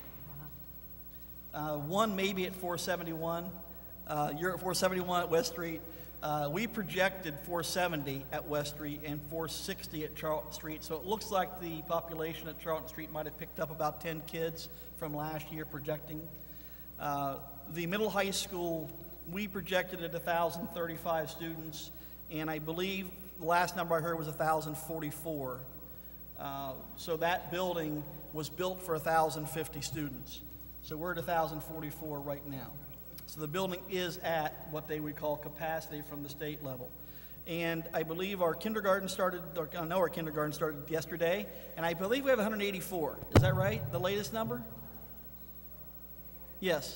Uh, one maybe at four seventy-one. Uh, you're at four seventy-one at West Street. Uh, we projected four seventy at West Street and four sixty at Charlton Street, so it looks like the population at Charlton Street might have picked up about ten kids from last year projecting. Uh, the middle high school, we projected at one thousand thirty-five students, and I believe the last number I heard was one thousand forty-four. Uh, so that building was built for one thousand fifty students. So we're at one thousand forty-four right now. So the building is at what they would call capacity from the state level. And I believe our kindergarten started, or I know our kindergarten started yesterday, and I believe we have one hundred eighty-four. Is that right, the latest number? Yes.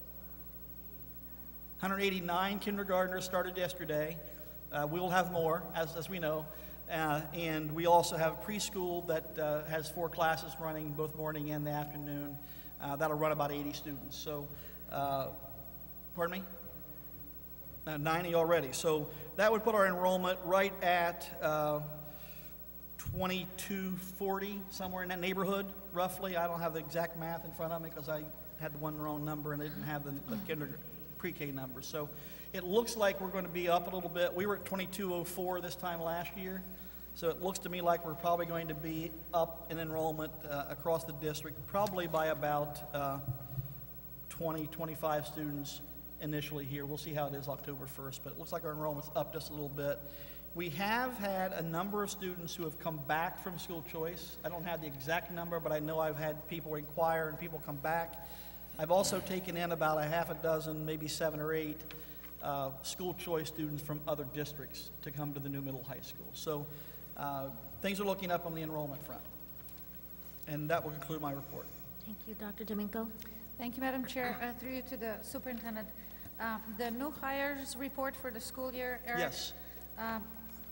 one hundred eighty-nine kindergartners started yesterday. Uh, we will have more, as, as we know. Uh, and we also have preschool that uh, has four classes running, both morning and the afternoon. Uh, that'll run about eighty students. So, uh, pardon me? Uh, ninety already. So that would put our enrollment right at uh, twenty-two forty, somewhere in that neighborhood, roughly. I don't have the exact math in front of me because I had the one wrong number and I didn't have the, the kindergarten pre-K number. So it looks like we're going to be up a little bit. We were at twenty-two oh four this time last year. So it looks to me like we're probably going to be up in enrollment uh, across the district, probably by about uh, twenty, twenty-five students initially here. We'll see how it is October first, but it looks like our enrollment's up just a little bit. We have had a number of students who have come back from school choice. I don't have the exact number, but I know I've had people inquire and people come back. I've also taken in about a half a dozen, maybe seven or eight, uh, school choice students from other districts to come to the new middle high school. So uh, things are looking up on the enrollment front. And that will conclude my report. Thank you. Doctor Domingo? Thank you, Madam Chair. Uh, through you to the superintendent. Uh, the new hires report for the school year, Eric? Yes. Um,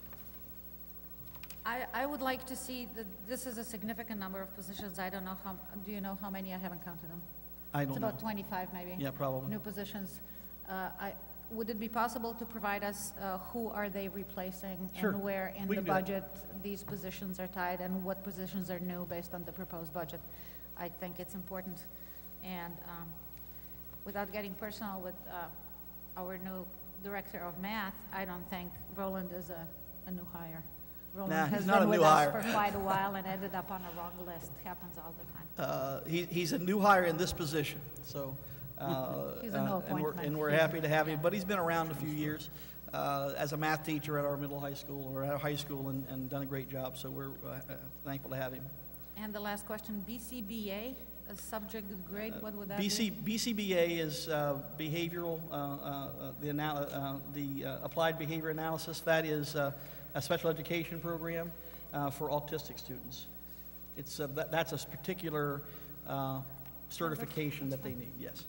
I, I would like to see that this is a significant number of positions. I don't know how, do you know how many? I haven't counted them. I don't It's know. about twenty-five maybe. Yeah, probably. New positions. Uh, I, would it be possible to provide us uh, who are they replacing? Sure. And where in We the can do that. budget these positions are tied and what positions are new based on the proposed budget? I think it's important. And um, without getting personal with uh, our new director of math, I don't think Roland is a, a new hire. Roland Nah, has he's not been a with new us hire. for quite a while and ended up on a wrong list. Happens all the time. Uh, he, he's a new hire in this position, so, uh, He's a new uh, and we're, appointment. and we're happy to have him, but he's been around a few years uh, as a math teacher at our middle high school, or at our high school, and, and done a great job, so we're uh, uh, thankful to have him. And the last question, B C B A, a subject grade, what would that B C, be? B C B A is uh, behavioral, uh, uh, the, anal- uh, the uh, applied behavior analysis. That is uh, a special education program uh, for autistic students. It's, uh, that, that's a particular uh, certification that they need, yes.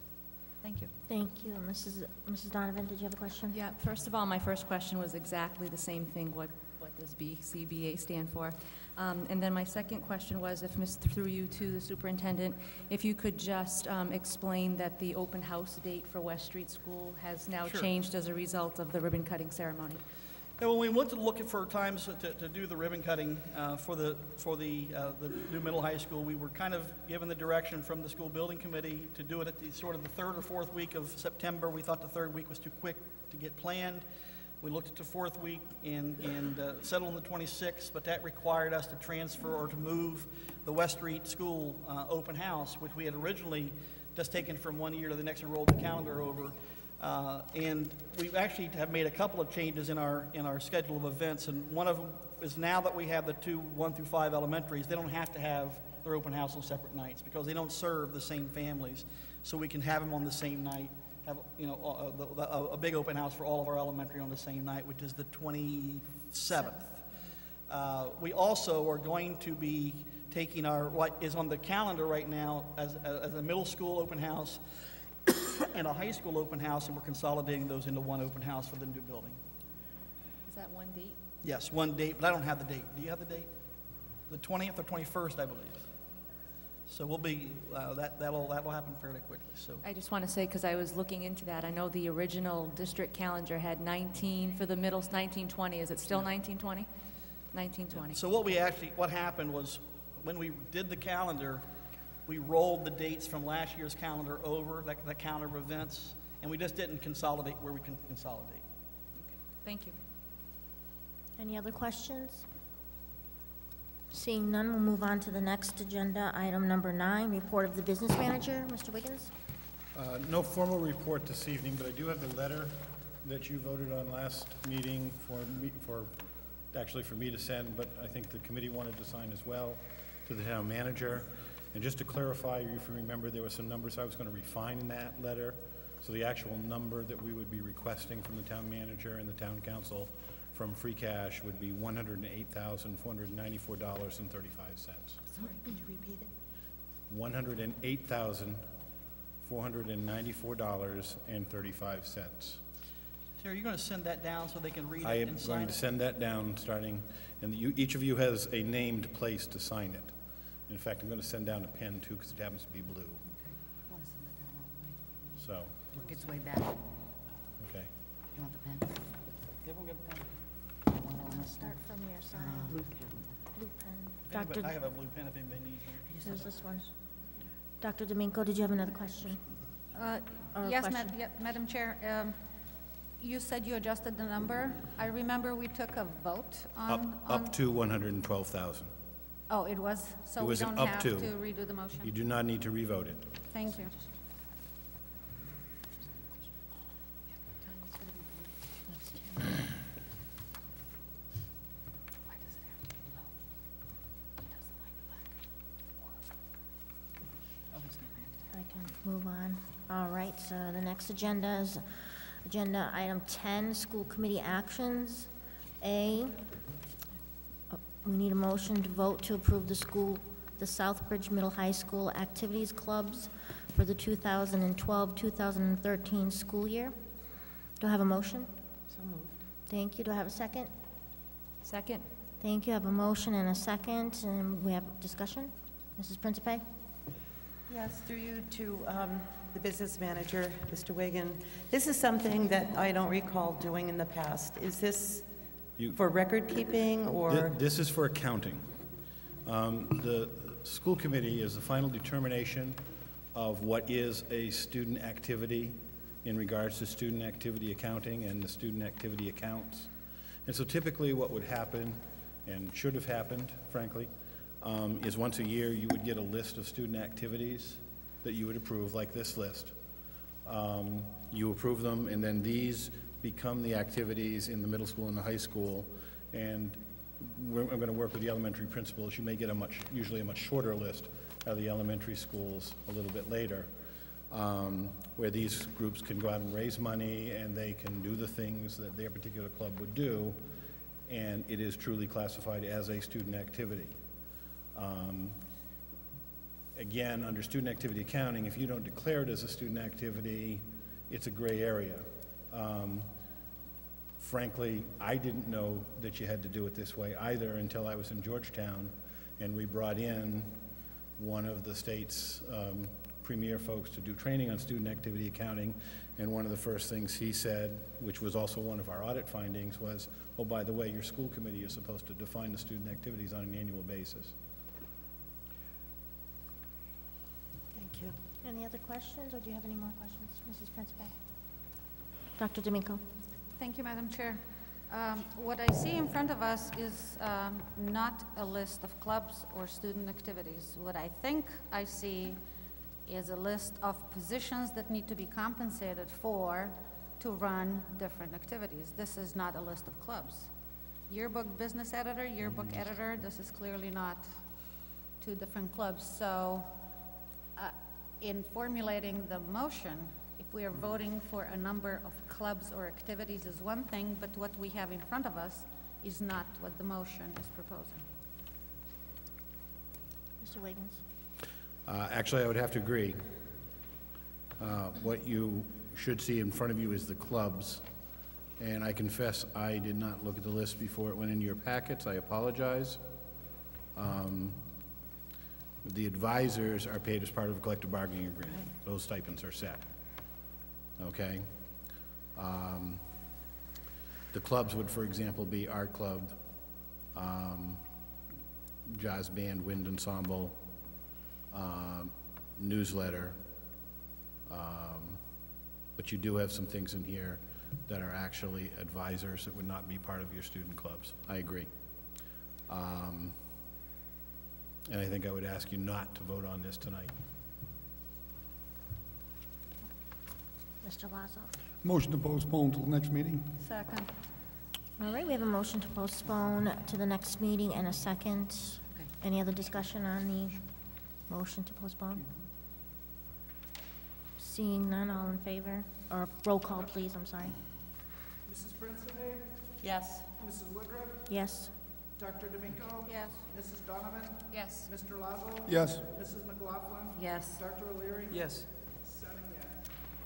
Thank you. Thank you. Missus Missus Donovan, did you have a question? Yeah, first of all, my first question was exactly the same thing. What, what does B C B A stand for? Um, and then my second question was, if Miz through you to the superintendent, if you could just um, explain that the open house date for West Street School has now Sure. changed as a result of the ribbon cutting ceremony. And when we went to look for times to, to do the ribbon cutting uh, for the for the uh, the new middle high school, we were kind of given the direction from the school building committee to do it at the sort of the third or fourth week of September. We thought the third week was too quick to get planned. We looked at the fourth week and and uh, settled on the twenty-sixth, but that required us to transfer or to move the West Street School uh, open house, which we had originally just taken from one year to the next and rolled the calendar over. Uh, and we actually have made a couple of changes in our in our schedule of events, and one of them is now that we have the two one through five elementaries, they don't have to have their open house on separate nights because they don't serve the same families, so we can have them on the same night. Have you know uh, the, the, a big open house for all of our elementary on the same night, which is the twenty-seventh. Uh, we also are going to be taking our what is on the calendar right now as as a middle school open house and a high school open house, and we're consolidating those into one open house for the new building. Is that one date? Yes, one date, but I don't have the date. Do you have the date? The twentieth or twenty-first, I believe. So we'll be, uh, that, that'll, that'll happen fairly quickly, so. I just want to say, because I was looking into that, I know the original district calendar had nineteen for the middles, nineteen twenty. Is it still nineteen twenty? nineteen twenty. So what we actually, what happened was, when we did the calendar, we rolled the dates from last year's calendar over, that, that calendar of events, and we just didn't consolidate where we can consolidate. Okay. Thank you. Any other questions? Seeing none, we'll move on to the next agenda, item number nine, report of the business manager. Mister Wiggins? Uh, No formal report this evening, but I do have the letter that you voted on last meeting for me, for, actually for me to send, but I think the committee wanted to sign as well, to the town manager. And just to clarify, if you remember, there were some numbers I was going to refine in that letter So the actual number that we would be requesting from the town manager and the town council from free cash would be one hundred eight thousand, four hundred ninety-four dollars and thirty-five cents. Sorry, could you repeat it? one hundred eight thousand, four hundred ninety-four dollars and thirty-five cents. Terry, you're going to send that down so they can read I it am and sign going it? to send that down, starting, and you, each of you has a named place to sign it. In fact, I'm going to send down a pen, too, because it happens to be blue. Okay. You want to send it down all the way? So, Work its way back. okay. You want the pen? Everyone get a pen? Start from your side. Blue Blue pen. I have a- Doctor I have a blue pen if anybody needs one. There's this one. Doctor D'Amico, did you have another question? Uh, Or a Yes, question? Mad- yeah, Madam Chair, um, you said you adjusted the number. I remember we took a vote Up, on, on, up to one hundred twelve thousand. oh, it was, so It we was an don't up have to. to redo the motion? You do not need to revote it. Thank you. I can move on. All right, so the next agenda is agenda item ten, school committee actions. A, uh, we need a motion to vote to approve the school, the Southbridge Middle High School activities clubs for the two thousand twelve, two thousand thirteen school year. Do I have a motion? So moved. Thank you. Do I have a second? Second. Thank you. I have a motion and a second, and we have discussion. Missus Principe? Yes, through you to um, the business manager, Mister Wigan. This is something that I don't recall doing in the past. Is this You- for record keeping Thi- or? This is for accounting. Um, The school committee is the final determination of what is a student activity in regards to student activity accounting and the student activity accounts. And so typically what would happen, and should have happened, frankly, um, is once a year you would get a list of student activities that you would approve, like this list. Um, You approve them, and then these become the activities in the middle school and the high school. And we're, I'm going to work with the elementary principals. You may get a much, usually a much shorter list out of the elementary schools a little bit later, um, where these groups can go out and raise money, and they can do the things that their particular club would do, and it is truly classified as a student activity. Um, Again, under student activity accounting, if you don't declare it as a student activity, it's a gray area. Um, Frankly, I didn't know that you had to do it this way either until I was in Georgetown, and we brought in one of the state's um, premier folks to do training on student activity accounting, and one of the first things he said, which was also one of our audit findings, was, oh, by the way, your school committee is supposed to define the student activities on an annual basis. Thank you. Any other questions, or do you have any more questions, Missus Principe? Doctor D'Amico? Thank you, Madam Chair. Um, What I see in front of us is um, not a list of clubs or student activities. What I think I see is a list of positions that need to be compensated for to run different activities. This is not a list of clubs. Yearbook business editor, yearbook editor, this is clearly not two different clubs. So uh, in formulating the motion, if we are voting for a number of clubs or activities is one thing, but what we have in front of us is not what the motion is proposing. Mister Wiggins? Uh, Actually, I would have to agree. Uh, What you should see in front of you is the clubs, and I confess I did not look at the list before it went into your packets. I apologize. Um, The advisors are paid as part of a collective bargaining agreement. Those stipends are set. Okay? Um, The clubs would, for example, be art club, um, jazz band, wind ensemble, um, newsletter, um, but you do have some things in here that are actually advisors that would not be part of your student clubs. I agree. Um, and I think I would ask you not to vote on this tonight. Mister Lazo? Motion to postpone till the next meeting. Second. All right, we have a motion to postpone to the next meeting and a second. Any other discussion on the motion to postpone? Seeing none, all in favor? Or roll call, please, I'm sorry. Missus Principe? Yes. Missus Woodruff? Yes. Doctor D'Amico? Yes. Missus Donovan? Yes. Mister Lazo? Yes. Missus McLaughlin? Yes. Doctor O'Leary? Yes. Seven yes.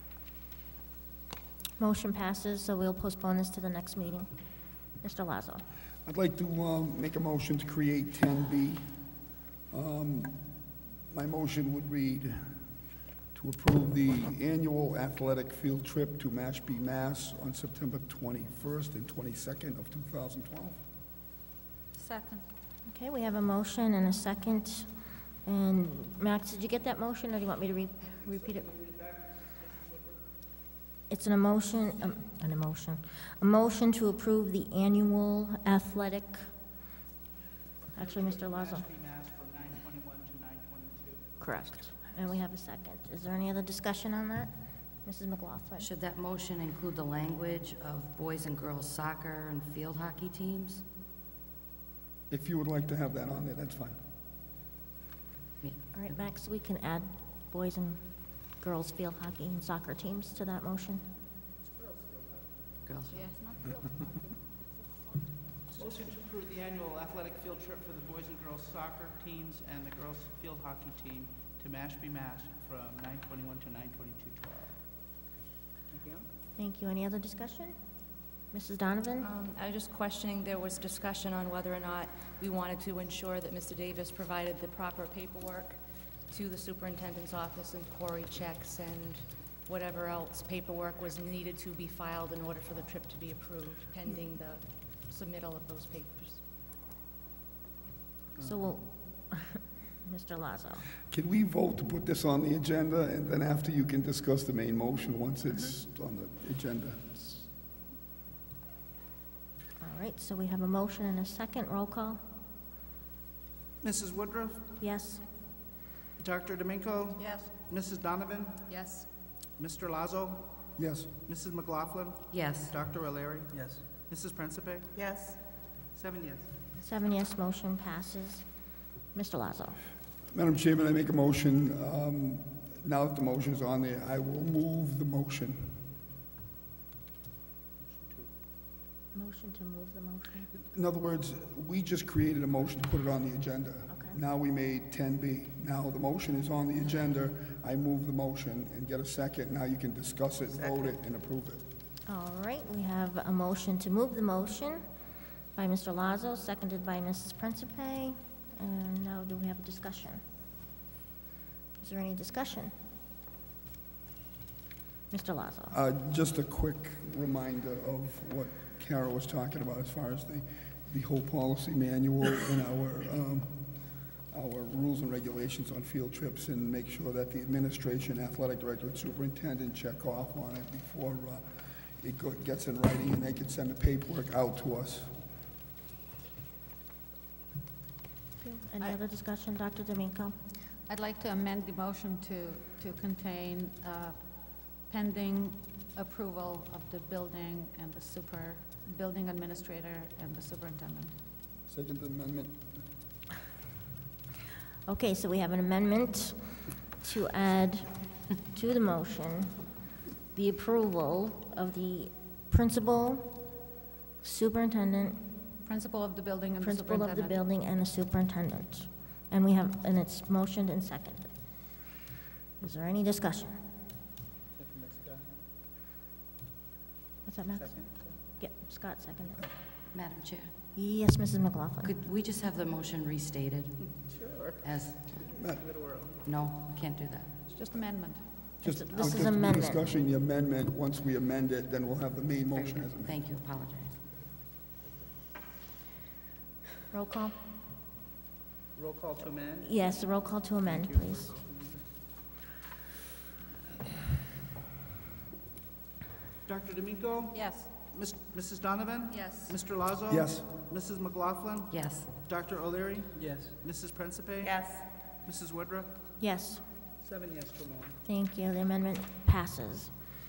Motion passes, so we'll postpone this to the next meeting. Mister Lazo. I'd like to um, make a motion to create ten B. Um, My motion would read to approve the annual athletic field trip to Mashpee, Mass. on September twenty-first and twenty-second of two thousand twelve. Second. Okay, we have a motion and a second. And Max, did you get that motion, or do you want me to re- repeat it? It's an emotion, um, an emotion, a motion to approve the annual athletic, actually, Mister Lazo. Mashpee, Mass. from nine twenty-one to nine twenty-two. Correct. And we have a second. Is there any other discussion on that? Missus McLaughlin? Should that motion include the language of boys and girls soccer and field hockey teams? If you would like to have that on there, that's fine. All right, Max, we can add boys and girls field hockey and soccer teams to that motion. Girls. Yes, not field hockey. Motion to approve the annual athletic field trip for the boys and girls soccer teams and the girls field hockey team to Mashpee, Mass. from nine twenty-one to nine twenty-two twelve. Anything else? Thank you. Any other discussion? Missus Donovan? Um, I was just questioning, there was discussion on whether or not we wanted to ensure that Mister Davis provided the proper paperwork to the superintendent's office and query checks and whatever else paperwork was needed to be filed in order for the trip to be approved, pending the submittal of those papers. So we'll, Mister Lazo. Can we vote to put this on the agenda, and then after you can discuss the main motion once it's on the agenda? All right, so we have a motion and a second. Roll call? Missus Woodruff? Yes. Doctor D'Amico? Yes. Missus Donovan? Yes. Mister Lazo? Yes. Missus McLaughlin? Yes. Doctor O'Leary? Yes. Missus Principe? Yes. Seven yes. Seven yes, motion passes. Mister Lazo. Madam Chairman, I make a motion, um, now that the motion is on there, I will move the motion. Motion to move the motion. In other words, we just created a motion to put it on the agenda. Okay. Now we made ten B. Now the motion is on the agenda, I move the motion and get a second. Now you can discuss it, vote it, and approve it. All right, we have a motion to move the motion by Mister Lazo, seconded by Missus Principe. And now do we have a discussion? Is there any discussion? Mister Lazo. Uh, Just a quick reminder of what Kara was talking about as far as the, the whole policy manual and our, um, our rules and regulations on field trips, and make sure that the administration, athletic director, and superintendent check off on it before uh, it go- gets in writing, and they can send the paperwork out to us. Any other discussion, Doctor D'Amico? I'd like to amend the motion to, to contain uh, pending approval of the building and the super, building administrator and the superintendent. Second amendment. Okay, so we have an amendment to add to the motion the approval of the principal, superintendent, Principal of the building and the principal of the superintendent. building and the superintendent. And we have, and it's motioned and seconded. Is there any discussion? What's that, Max? Yeah, Scott seconded. Madam Chair, Yes, Missus McLaughlin. could we just have the motion restated Sure. as, Matt, no, can't do that. It's just amendment. Just, This just is for amendment. discussion, the amendment, once we amend it, then we'll have the main Very motion good. as amended. Thank you, apologize. Roll call? Roll call to amend. Yes, roll call to amend, Thank you. please. Doctor D'Amico? Yes. Miss- Missus Donovan? Yes. Mister Lazo? Yes. Missus McLaughlin? Yes. Doctor O'Leary? Yes. Missus Principe? Yes. Missus Woodruff? Yes, Seven yes to amend. thank you. The amendment passes.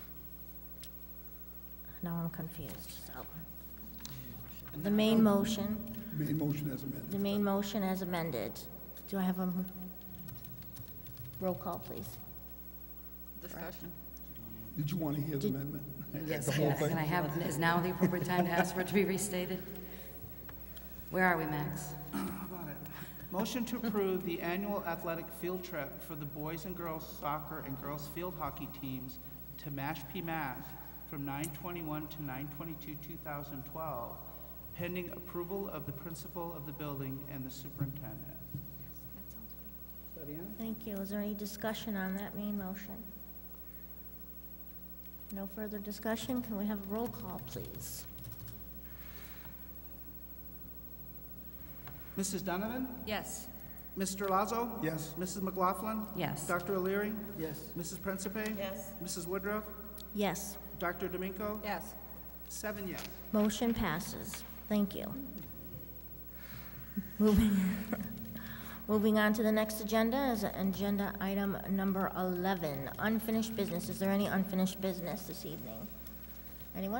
Now I'm confused, so. The main motion, Main motion as amended. the main motion as amended. Do I have a roll call, please? discussion. Did you want to hear the amendment? Yes, The whole can thing? can I have, is now the appropriate time to ask for it to be restated? Where are we, Max? How about it? Motion to approve the annual athletic field trip for the boys and girls soccer and girls field hockey teams to Mashpee, Mass. from nine twenty-one to nine twenty-two, two thousand twelve, pending approval of the principal of the building and the superintendent. Yes, that sounds good. Is that it? Thank you. Is there any discussion on that main motion? No further discussion. Can we have a roll call, please? Missus Donovan? Yes. Mister Lazo? Yes. Missus McLaughlin? Yes. Doctor O'Leary? Yes. Missus Principe? Yes. Missus Woodruff? Yes. Doctor D'Amico? Yes. Seven yes. Motion passes. Thank you. Moving, moving on to the next agenda is agenda item number eleven, unfinished business. Is there any unfinished business this evening? Anyone?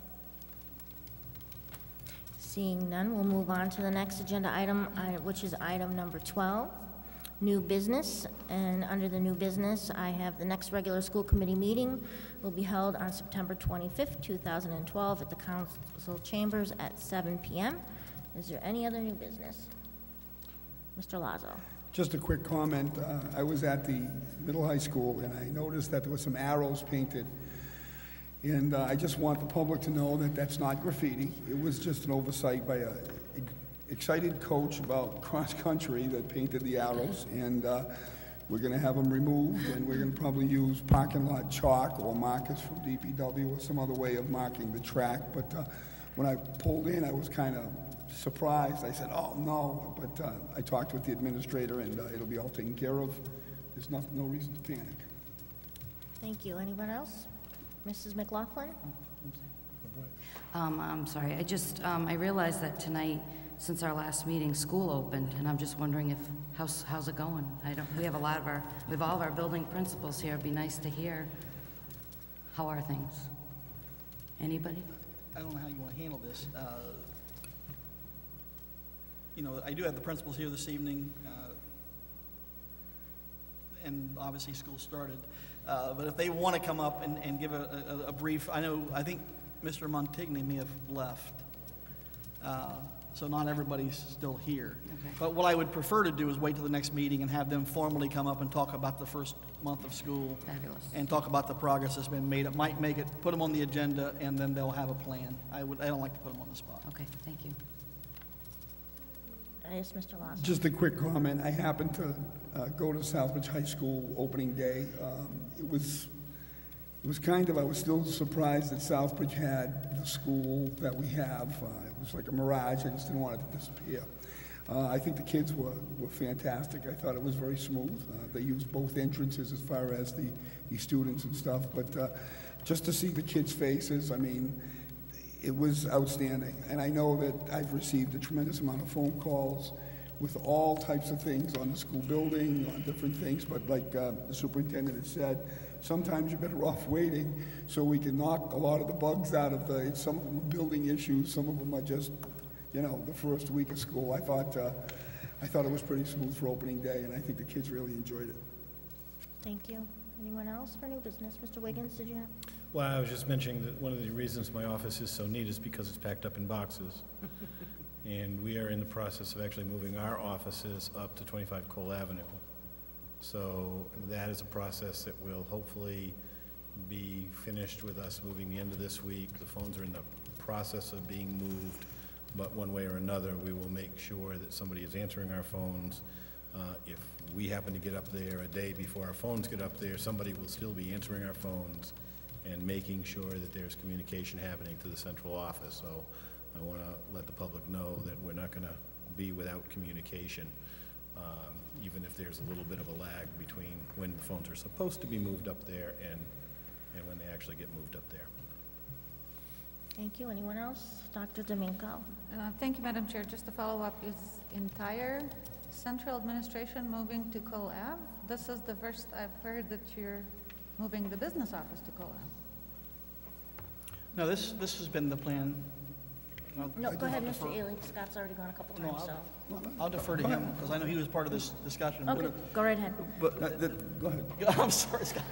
Seeing none, we'll move on to the next agenda item, I- which is item number twelve, new business. And under the new business, I have the next regular school committee meeting will be held on September twenty-fifth, two thousand twelve at the council chambers at seven p m Is there any other new business? Mister Lazo. Just a quick comment. Uh, I was at the middle high school, and I noticed that there were some arrows painted. And uh, I just want the public to know that that's not graffiti. It was just an oversight by a excited coach about cross-country that painted the arrows. And uh, we're going to have them removed, and we're going to probably use parking lot chalk or markers from D P W or some other way of marking the track. But uh, when I pulled in, I was kind of surprised. I said, oh, no. But uh, I talked with the administrator, and uh, it'll be all taken care of. There's no, no reason to panic. Thank you. Anyone else? Missus McLaughlin? Um, I'm sorry, I just, um, I realized that tonight, since our last meeting, school opened, and I'm just wondering if, how's, how's it going? I don't, we have a lot of our, we have all of our building principals here. It'd be nice to hear, how are things? Anybody? I don't know how you want to handle this. Uh, You know, I do have the principals here this evening, uh, and obviously school started. Uh, But if they want to come up and, and give a, a, a brief, I know, I think Mister Montigny may have left. Uh, So not everybody's still here. Okay. But what I would prefer to do is wait till the next meeting and have them formally come up and talk about the first month of school. Fabulous. And talk about the progress that's been made. It might make it, put them on the agenda, and then they'll have a plan. I would, I don't like to put them on the spot. Okay, thank you. Yes, Mister Lawson. Just a quick comment. I happened to uh, go to Southbridge High School opening day. Um, It was, it was kind of, I was still surprised that Southbridge had the school that we have. Uh, It was like a mirage. I just didn't want it to disappear. Uh, I think the kids were, were fantastic. I thought it was very smooth. Uh, They used both entrances as far as the, the students and stuff. But uh, just to see the kids' faces, I mean, it was outstanding. And I know that I've received a tremendous amount of phone calls with all types of things on the school building, on different things, but like uh, the superintendent had said, sometimes you're better off waiting so we can knock a lot of the bugs out of the, some of them are building issues, some of them are just, you know, the first week of school. I thought, uh, I thought it was pretty smooth for opening day, and I think the kids really enjoyed it. Thank you. Anyone else for new business? Mister Wiggins, did you have? Well, I was just mentioning that one of the reasons my office is so neat is because it's packed up in boxes. And we are in the process of actually moving our offices up to twenty-five Cole Avenue. So that is a process that will hopefully be finished with us moving the end of this week. The phones are in the process of being moved, but one way or another, we will make sure that somebody is answering our phones. Uh, if we happen to get up there a day before our phones get up there, somebody will still be answering our phones and making sure that there's communication happening to the central office. So I want to let the public know that we're not going to be without communication, um, even if there's a little bit of a lag between when the phones are supposed to be moved up there and, and when they actually get moved up there. Thank you. Anyone else? Doctor D'Amico. Uh, Thank you, Madam Chair. Just to follow up, is entire central administration moving to Cole Ave? This is the first I've heard that you're moving the business office to Cole Ave. No, this, this has been the plan No, I go ahead, do Mister defer. Ely. Scott's already gone a couple No, times, so. I'll- I'll defer to him, because I know he was part of this discussion. Okay, go right ahead. But, Uh, that- Go ahead. I'm sorry, Scott.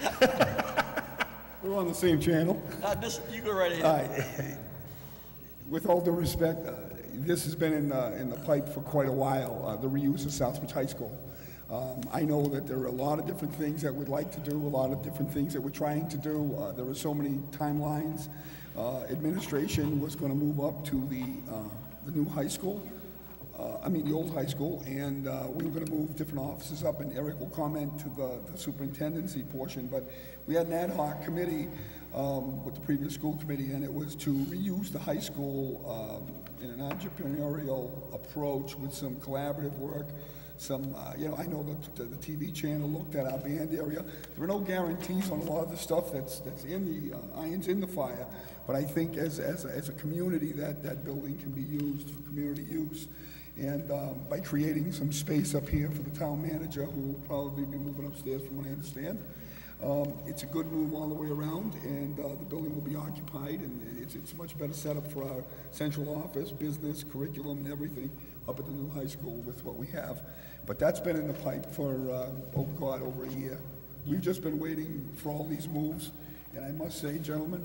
We're on the same channel. Uh, this, you go right ahead. All right. With all due respect, uh, this has been in, uh, in the pipe for quite a while, uh, the reuse of Southbridge High School. Um, I know that there are a lot of different things that we'd like to do, a lot of different things that we're trying to do. Uh, there are so many timelines. Uh, administration was going to move up to the, uh, the new high school, uh, I mean the old high school, and uh, we were going to move different offices up, and Eric will comment to the, the superintendency portion, but we had an ad hoc committee um, with the previous school committee, and it was to reuse the high school um, in an entrepreneurial approach with some collaborative work. Some, uh, you know, I know that the, the T V channel looked at our band area. There are no guarantees on a lot of the stuff that's that's in the uh, irons in the fire, but I think as as a, as a community that that building can be used for community use, and um, by creating some space up here for the town manager, who will probably be moving upstairs from what I understand. Um, it's a good move all the way around, and uh, the building will be occupied, and it's it's a much better setup for our central office, business, curriculum, and everything up at the new high school with what we have. But that's been in the pipe for, uh, oh God, over a year. We've just been waiting for all these moves, and I must say, gentlemen,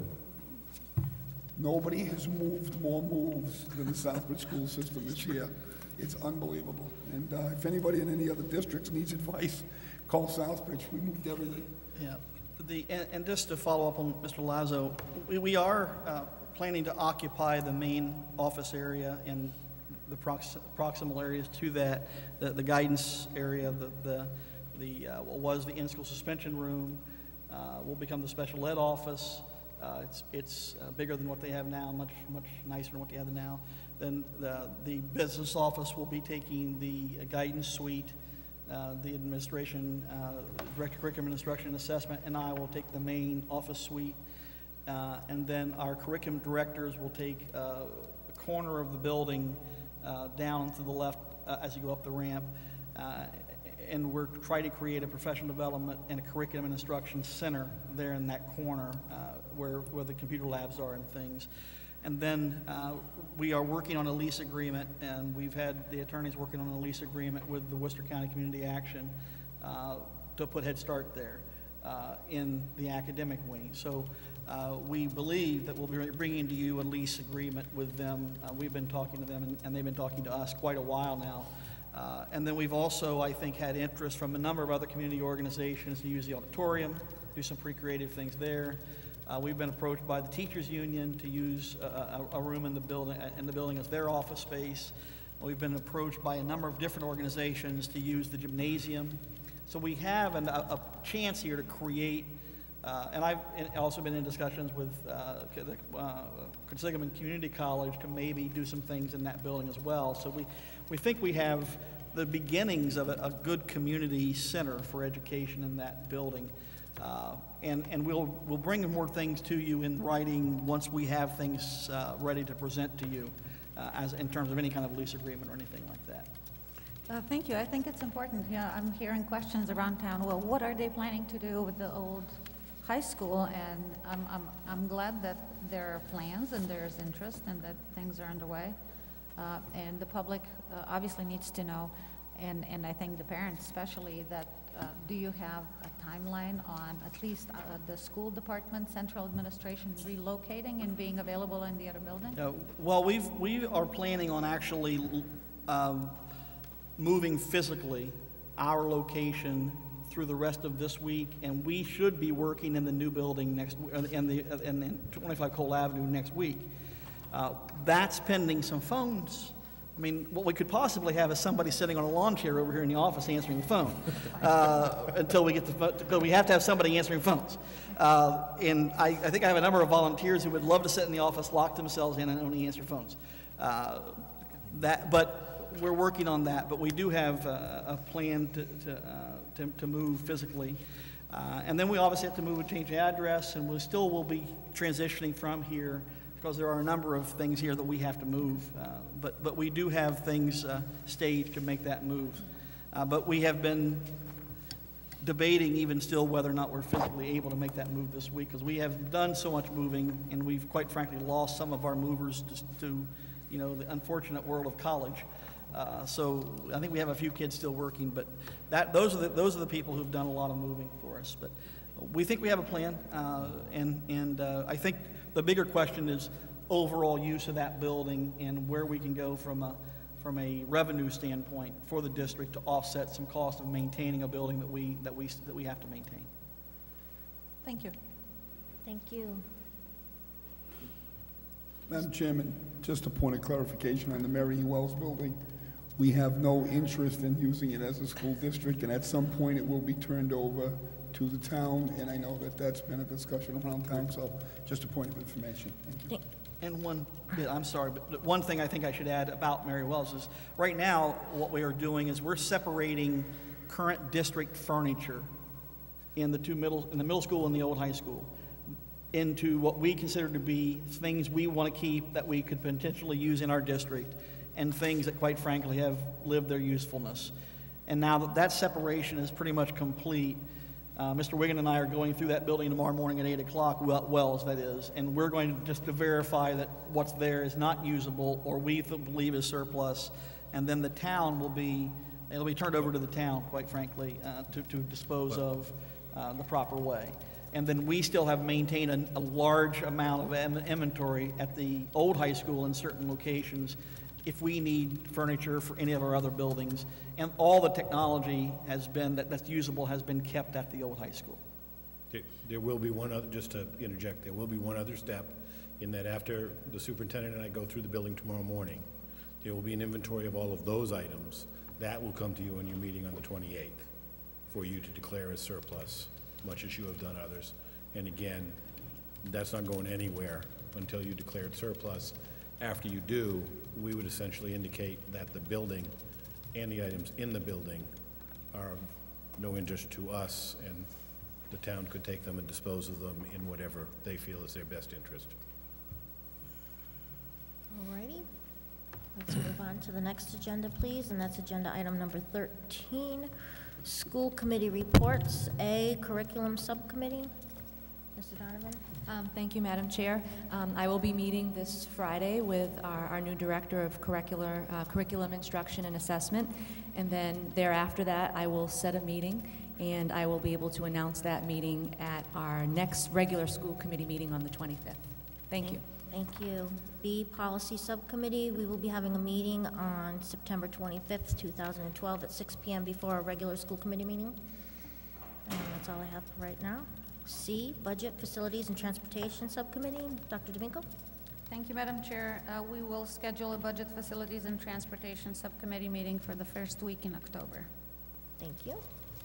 nobody has moved more moves than the Southbridge school system this year. It's unbelievable. And uh, if anybody in any other districts needs advice, call Southbridge. We moved everything. Yeah, the, and, and just to follow up on Mister Lazo, we, we are uh, planning to occupy the main office area and the prox proximal areas to that, the, the guidance area, the, the, the uh, what was the in-school suspension room, uh, will become the special ed office. Uh, it's it's uh, bigger than what they have now, much much nicer than what they have now. Then the, the business office will be taking the guidance suite. Uh, the administration, uh, Director of Curriculum and Instruction and Assessment, and I will take the main office suite. Uh, and then our curriculum directors will take uh, a corner of the building uh, down to the left uh, as you go up the ramp. Uh, and we're trying to create a professional development and a curriculum and instruction center there in that corner uh, where, where the computer labs are and things. And then uh, we are working on a lease agreement, and we've had the attorneys working on a lease agreement with the Worcester County Community Action uh, to put Head Start there uh, in the academic wing. So uh, we believe that we'll be bringing to you a lease agreement with them. Uh, we've been talking to them, and, and they've been talking to us quite a while now. Uh, and then we've also, I think, had interest from a number of other community organizations to use the auditorium, do some pretty creative things there. Uh, we've been approached by the teachers union to use a, a, a room in the building in the building as their office space. We've been approached by a number of different organizations to use the gymnasium. So we have an, a, a chance here to create, uh, and I've also been in discussions with uh, the uh, Quinsigamond Community College to maybe do some things in that building as well. So we, we think we have the beginnings of a, a good community center for education in that building. Uh, and and we'll we'll bring more things to you in writing once we have things uh, ready to present to you, uh, as in terms of any kind of lease agreement or anything like that. Uh, thank you. I think it's important. Yeah, I'm hearing questions around town. Well, what are they planning to do with the old high school? And I'm I'm I'm glad that there are plans and there's interest and that things are underway. Uh, and the public uh, obviously needs to know, and and I think the parents especially, that. Uh, do you have a timeline on at least uh, the school department, central administration relocating and being available in the other building? Uh, well, we've, we are planning on actually um, moving physically our location through the rest of this week, and we should be working in the new building next, uh, in the in, in twenty-five Cole Avenue next week. Uh, that's pending some phones. I mean, what we could possibly have is somebody sitting on a lawn chair over here in the office answering the phone uh, until we get the phone, because we have to have somebody answering phones. Uh, and I, I think I have a number of volunteers who would love to sit in the office, lock themselves in, and only answer phones. Uh, that, but we're working on that. But we do have uh, a plan to, to, uh, to, to move physically. Uh, and then we obviously have to move and change the address, and we still will be transitioning from here, because there are a number of things here that we have to move. Uh, but, but we do have things uh, staged to make that move. Uh, but we have been debating even still whether or not we're physically able to make that move this week, because we have done so much moving, and we've quite frankly lost some of our movers to, to you know, the unfortunate world of college. Uh, so I think we have a few kids still working, but that, those are the, those are the people who've done a lot of moving for us. But we think we have a plan, uh, and, and uh, I think the bigger question is overall use of that building and where we can go from a, from a revenue standpoint for the district to offset some cost of maintaining a building that we, that we, that we have to maintain. Thank you. Thank you. Madam Chairman, just a point of clarification on the Mary E. Wells building. We have no interest in using it as a school district, and at some point it will be turned over to the town, and I know that that's been a discussion around town, so just a point of information. Thank you. And one bit, I'm sorry, but one thing I think I should add about Mary Wells is right now what we are doing is we're separating current district furniture in the two middle, in the middle school and the old high school, into what we consider to be things we want to keep that we could potentially use in our district, and things that quite frankly have lived their usefulness. And now that that separation is pretty much complete, uh, Mister Wiggin and I are going through that building tomorrow morning at eight o'clock, Wells that is, and we're going to just to verify that what's there is not usable or we believe is surplus, and then the town will be, it'll be turned over to the town, quite frankly, uh, to, to dispose of uh, the proper way. And then we still have maintained a, a large amount of em- inventory at the old high school in certain locations if we need furniture for any of our other buildings. And all the technology has been, that, that's usable, has been kept at the old high school. There, there will be one other, just to interject, there will be one other step in that after the superintendent and I go through the building tomorrow morning, there will be an inventory of all of those items. That will come to you in your meeting on the twenty-eighth for you to declare as surplus, much as you have done others. And again, that's not going anywhere until you declare it surplus. After you do, we would essentially indicate that the building and the items in the building are of no interest to us, and the town could take them and dispose of them in whatever they feel is their best interest. All righty. Let's move on to the next agenda, please, and that's agenda item number thirteen, school committee reports. A, curriculum subcommittee. Mister Donovan? Um, thank you, Madam Chair. Um, I will be meeting this Friday with our, our new Director of Curricular, uh, Curriculum Instruction and Assessment, and then thereafter that, I will set a meeting, and I will be able to announce that meeting at our next regular school committee meeting on the twenty-fifth. Thank you. Thank you. B, policy subcommittee. We will be having a meeting on September twenty-fifth, two thousand twelve at six p m before our regular school committee meeting. And that's all I have for right now. C, budget, facilities, and transportation subcommittee. Doctor Domingo? Thank you, Madam Chair. Uh, we will schedule a budget, facilities, and transportation subcommittee meeting for the first week in October. Thank you.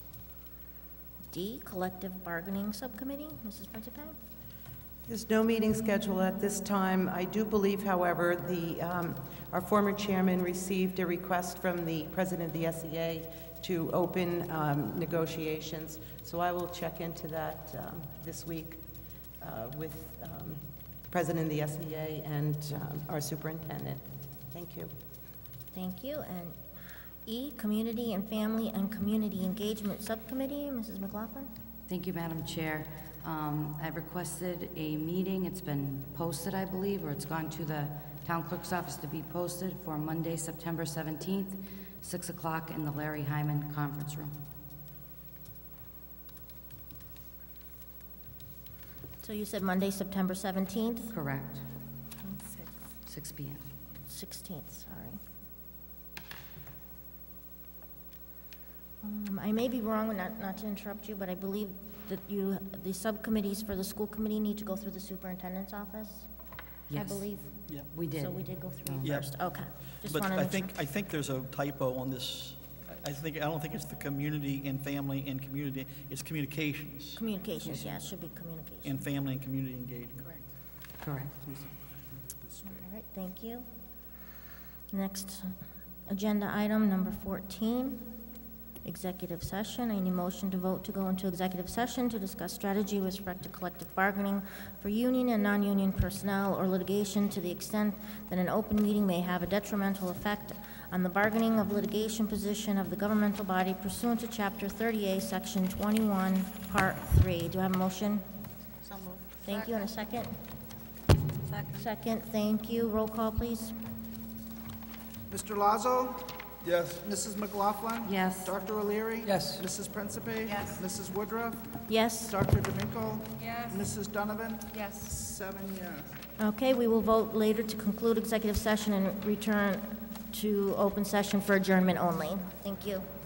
D, collective bargaining subcommittee. Missus Principe? There's no meeting scheduled at this time. I do believe, however, the, um, our former chairman received a request from the president of the S E A to open um, negotiations. So I will check into that um, this week uh, with um, the president of the S E A and um, our superintendent. Thank you. Thank you. And E, community and family and community engagement subcommittee. Missus McLaughlin? Thank you, Madam Chair. Um, I've requested a meeting. It's been posted, I believe, or it's gone to the town clerk's office to be posted for Monday, September seventeenth, six o'clock in the Larry Hyman Conference Room. So you said Monday, September seventeenth? Correct. six p m sixteenth, sorry. Um, I may be wrong, not, not to interrupt you, but I believe that you, the subcommittees for the school committee need to go through the superintendent's office? I Yes. believe? Yeah. We did. So we did go through Yeah. first, okay. Just But wanted to I make think, sure. I think there's a typo on this. I I think, I don't think it's the community and family and community, it's communications. Communications, yeah, it should be communications. And family and community engagement. Correct. Correct. All right, thank you. Next agenda item, number fourteen, executive session. I need a motion to vote to go into executive session to discuss strategy with respect to collective bargaining for union and non-union personnel or litigation to the extent that an open meeting may have a detrimental effect on the bargaining of litigation position of the governmental body pursuant to Chapter thirty A, Section twenty-one, Part three. Do I have a motion? So moved. Thank you, and a second? Second. Second, thank you. Roll call, please. Mister Lazo? Yes. Missus McLaughlin? Yes. Doctor O'Leary? Yes. Missus Principe? Yes. Missus Woodruff? Yes? Doctor D'Amico? Yes. Missus Donovan? Yes. Seven yes. Okay, we will vote later to conclude executive session and return to open session for adjournment only. Thank you.